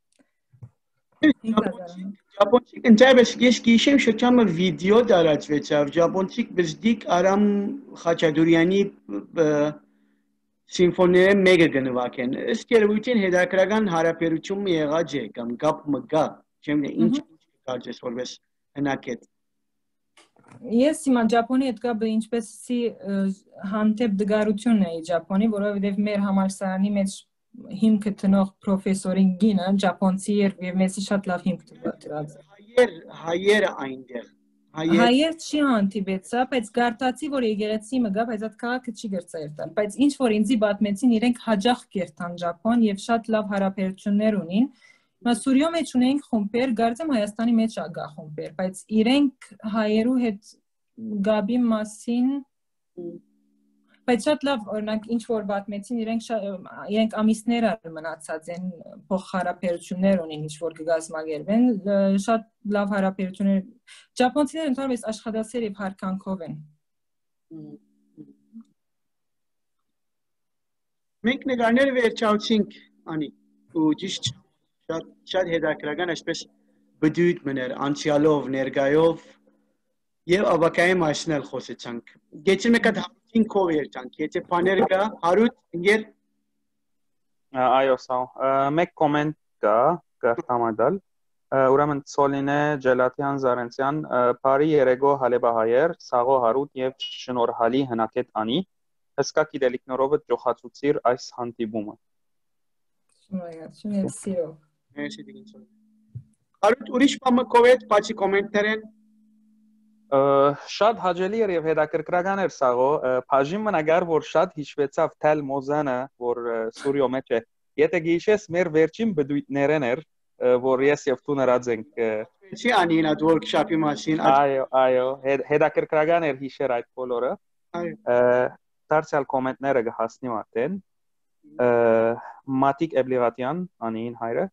Japonçik întreabă și ghișem și ceamă video daracvețav. Japonçik bizdik aram Xaçaduriani simfonere mega gınıvaken. Isker bütün hedakragan haraperuçum mu yeğace kam gap mı ga. Şimdi inç kalces orbes enaket. Ես հիմա Ճապոնի հետ կապը ինչպեսի հանդեպ դգարություն է Ճապոնի, որովհետև մեր համալսարանի մեջ հիմքը տնող պրոֆեսորին գինը Ճապոնցի էր եւ մեզի շատ լավ հիմք դրած։ Հայեր, հայերը այնտեղ։ Հայեր չի հանդիպեցա, բայց գարտացի որ եկեղեցի մը գա, բայց այդ քաղաքը չի գրծայրտան, բայց ինչ որ ինձի պատմեցին իրենք հաջող կերտան Ճապոն եւ շատ լավ հարաբերություններ ունին։ Սուրիո մեջ ունենք խումբեր, գարձեմ Հայաստանի մեջ ագա խումբեր, բայց իրենք հայերու հետ գաբի մասին բայց շատ լավ օրինակ ինչ որ պատմեցին իրենք իրենք ամիսներ մնացած են փոխհարաբերություններ ունին ինչ որ կգազմագերվեն շատ լավ հարաբերություններ ճապոնցիները ընդհանրապես աշխատասեր եւ հարկանքով են մենք նկարները վերջացինք անի ու ճիշտ շատ շատ հետաքրքրական այսպես բդույթ մներ անցյալով ներկայով եւ ավակայի մասնել խոսեցանք գեցի մեկ հատ հարցին քով երանք եթե բաներ կա հարուտ ինգեր այո սա մեկ կոմենտ կա կարտամադալ ուրեմն Սոլինե Ջելատյան Զարենցյան բարի երեգո հալեբահայեր սաղո հարուտ եւ շնորհալի հնակետ անի Հսկա գիտելիքներով ճոխացուցիր այս հանդիպումը։ Շնորհակալություն եւ սիրով։ Merci դինսո։ Արուտ ուրիշ բամը կովետ բացի կոմենտներեն Շատ հաճելի էր եւ հետաքրքրական էր սաղո բաժին մնագար որ շատ հիշվեցավ թել մոզանը որ Սուրիո մեջ է եթե գիշես մեր վերջին բդույթներն էր որ ես եւ դու նրած ենք Չի անին այդ workshop-ի մասին Այո այո հետաքրքրական էր հիշեր այդ բոլորը դարձյալ կոմենտները կհասնի արդեն Մատիկ Էբլիղատյան անին հայրը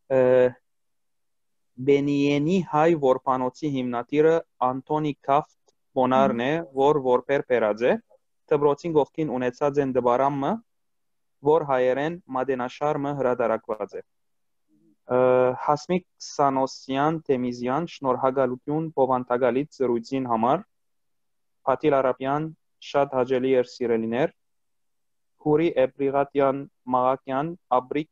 Բենիենի հայ որփանոցի հիմնադիրը Անտոնի Քաֆտ Բոնարն է, որ որբեր բերած է, դբրոցին գողքին ունեցած են դբարամը, որ հայերեն մադենաշարմը հրադարակված է։ Հասմիկ Սանոսյան Թեմիզյան շնորհակալություն բովանդակալից զրույցին համար, Փաթիլ Արապյան շատ հաճելի էր սիրելիներ, Հուրի Էբրիղատյան Մաղակյան Աբրիկ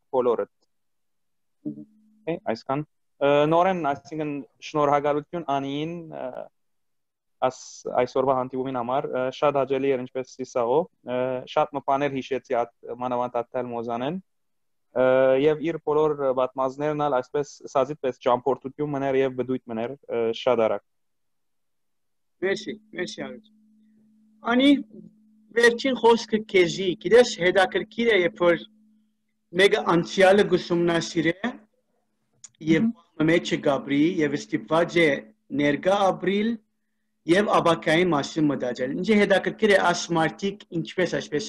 բոլորդ։ Այսքան Նորեն այսինքն շնորհակալություն անին աս այսօրվա հանդիպումին համար շատ հաճելի էր ինչպես սիսաղո շատ մփաներ հիշեցի այդ մանավանդ ատել մոզանեն եւ իր բոլոր պատմածներն ալ այսպես սազիտպես ճամփորդություն մներ եւ բդույթ մներ շատ արագ Մերսի մերսի արուտ Անի վերջին խոսքը քեզի գիտես հետաքրքիր է երբ որ մեկը անցյալը գուսումնասիրե եւ մեջը գաբրի եւ ստիպված է ներգա ապրիլ եւ աբակային մասին մտածել։ Ինչ հետաքրքիր է ասմարտիկ ինչպես այսպես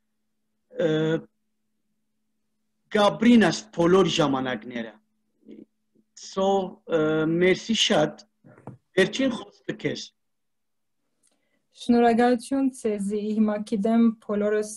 գաբրինաս բոլոր ժամանակները։ So մերսի շատ վերջին խոսքը քեզ։ Շնորհակալություն ցեզի հիմա գիտեմ բոլորս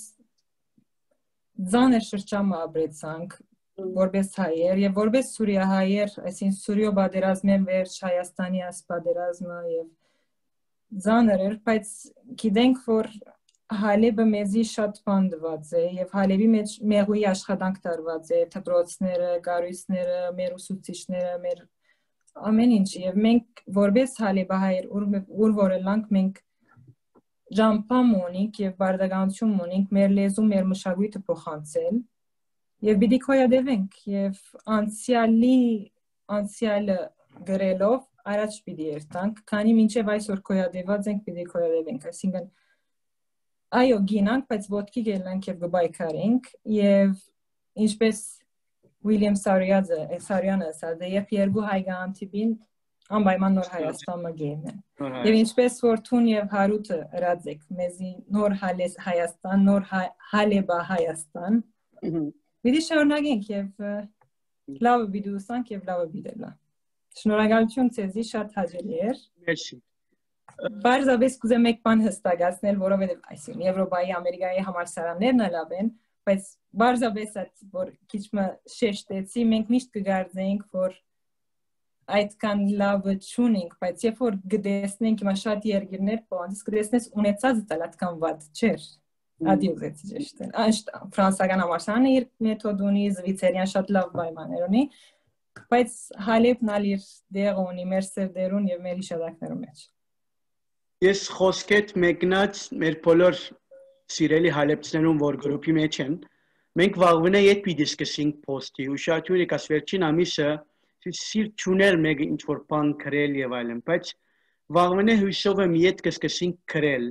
ձանր շրջանը ապրեցանք որպես հայեր եւ որպես սուրիահայեր, այսին Սուրիո բادرազմը վերջ Հայաստանի աս բادرազմը եւ ձանր էր, բայց գիտենք որ Հալեբը մեզի շատ բանդված է եւ Հալեբի մեջ մեղուի աշխատանք տարված է, դպրոցները, գարույցները, մեր ուսուցիչները, մեր ամեն ինչ եւ մենք որպես Հալեբահայեր ուր որելանք մենք Ժամփամ ունենք եւ բարդականություն ունենք մեր լեզու մեր մշակույթը փոխանցել Եվ պիտի կոյադևենք եւ անցյալի անցյալը գրելով առաջ պիտի երթանք, քանի մինչեւ այսօր կոյադեված ենք պիտի կոյադևենք, այսինքն այո գինանք, բայց ոտքի գելանք եւ գբայքարենք եւ ինչպես Ուիլյամ Սարյանը, Սարյանը ասաց, երբ երկու հայ գանտիբին անպայման նոր Հայաստանը գերն են։ Եվ ինչպես որ Թուն եւ Հարութը հրաձեք, մեզի նոր Հայաստան, նոր Հալեբա Հայաստան Պիտի շարունակենք եւ լավը պիտի ուսանք եւ լավը պիտի լա։ Շնորհակալություն ցեզի շատ հաճելի էր։ Մերսի։ Բարձրապես կուզեմ մեկ բան հստակացնել, որովհետեւ այսինքն Եվրոպայի, Ամերիկայի համալսարաններն ալավ են, բայց բարձրապես այդ որ քիչ մը շեշտեցի, մենք միշտ կգարձենք, որ այդքան լավը չունենք, բայց երբ որ գտեսնենք հիմա շատ երկիրներ, բանից կտեսնես ունեցածը տալ այդքան վատ չէր։ Ադիոզեցի ճիշտ է։ Անշտ ֆրանսական համալսարանը իր մեթոդ ունի, զվիցերյան շատ լավ պայմաններ ունի, բայց Հալեբն ալ իր դեր ունի մեր սերդերուն եւ մեր հիշադակներու մեջ։ Ես խոսքետ մեկնած մեր բոլոր սիրելի հալեբցիներուն, որ գրուպի մեջ են, մենք վաղվնե ետ պիտի սկսենք պոստի, ուշադրություն եկաս վերջին ամիսը սիրտ չուներ մեկը ինչ-որ բան գրել եւ այլն, բայց վաղվնե հույսով եմ ետ կսկսենք գրել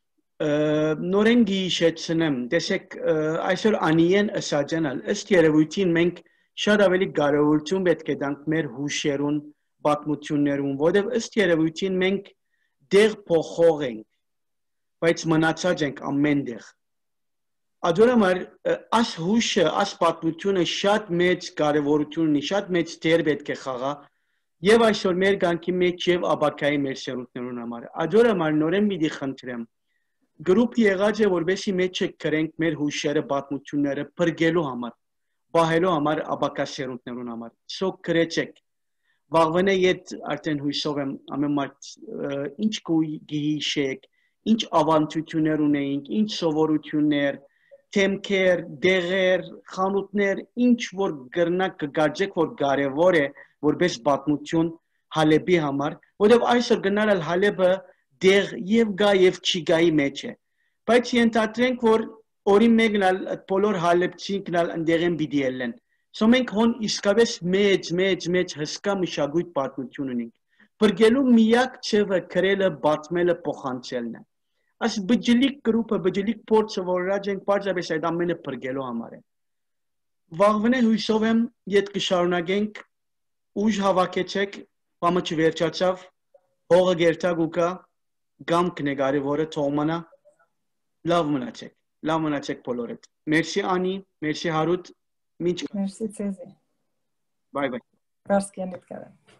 նորեն գիշեցնեմ, տեսեք այսօր անիեն ըսաջանալ, ըստ երևույթին մենք շատ ավելի կարևորություն պետք է տանք մեր հուշերուն, պատմություններուն, որովհետև ըստ երևույթին մենք դեղ փոխող ենք, բայց մնացած ենք ամեն դեղ։ Ադորամար աս հուշը, աս պատմությունը շատ մեծ կարևորություն ունի, շատ մեծ դեր պետք է խաղա եւ այսօր մեր կյանքի մեջ եւ աբակայի մեր սերունդներուն համար։ Ադորամար նորեն պիտի խնդրեմ Գրուպ եղած է որբեսի մեջ կրենք մեր հուշերը, պատմությունները բրգելու համար, բահելու համար աբակասերունդներուն համար։ Սո գրեցեք, վաղվնե ետ արդեն հույսով եմ ամեն մարդ ինչ գիհիշեք, ինչ ավանդություններ ունեինք, ինչ սովորություններ, թեմքեր, դեղեր, խանութներ, ինչ որ գրնակ կգաջեք, որ կարևոր է, որպես պատմություն Հալեբի համար, որով այսօր գնալ Հալեբը դեղ եւ գա եւ չի գայի մեջ է, Բայց ենթադրենք, որ օրի մեկն ալ այդ բոլոր հալեպչինքն ալ ընդեղեն պիտի ելեն։ Սո մենք հոն իսկապես մեծ, մեծ, մեծ հսկա մշակույթ պատմություն ունենք։ Բրգելու միակ չևը քրելը, բացմելը, փոխանցելն է։ Այս բջլիկ գրուպը, բջլիկ փորձը, որ ռաջ ենք պարզապես այդ ամենը բրգելու համար է։ Վաղվնե հույսով եմ, ետ կշարունակենք, ուժ հավաքեցեք, բամը չվերջացավ, հողը գերտակ ու կա, գամ կնեգարի, որը թողմանա, լավ մնացեք, լավ մնացեք բոլորդ։ Մերսի Անի, մերսի Հարութ, մինչ Merci Cezi. Bye bye. Karskjenit kare.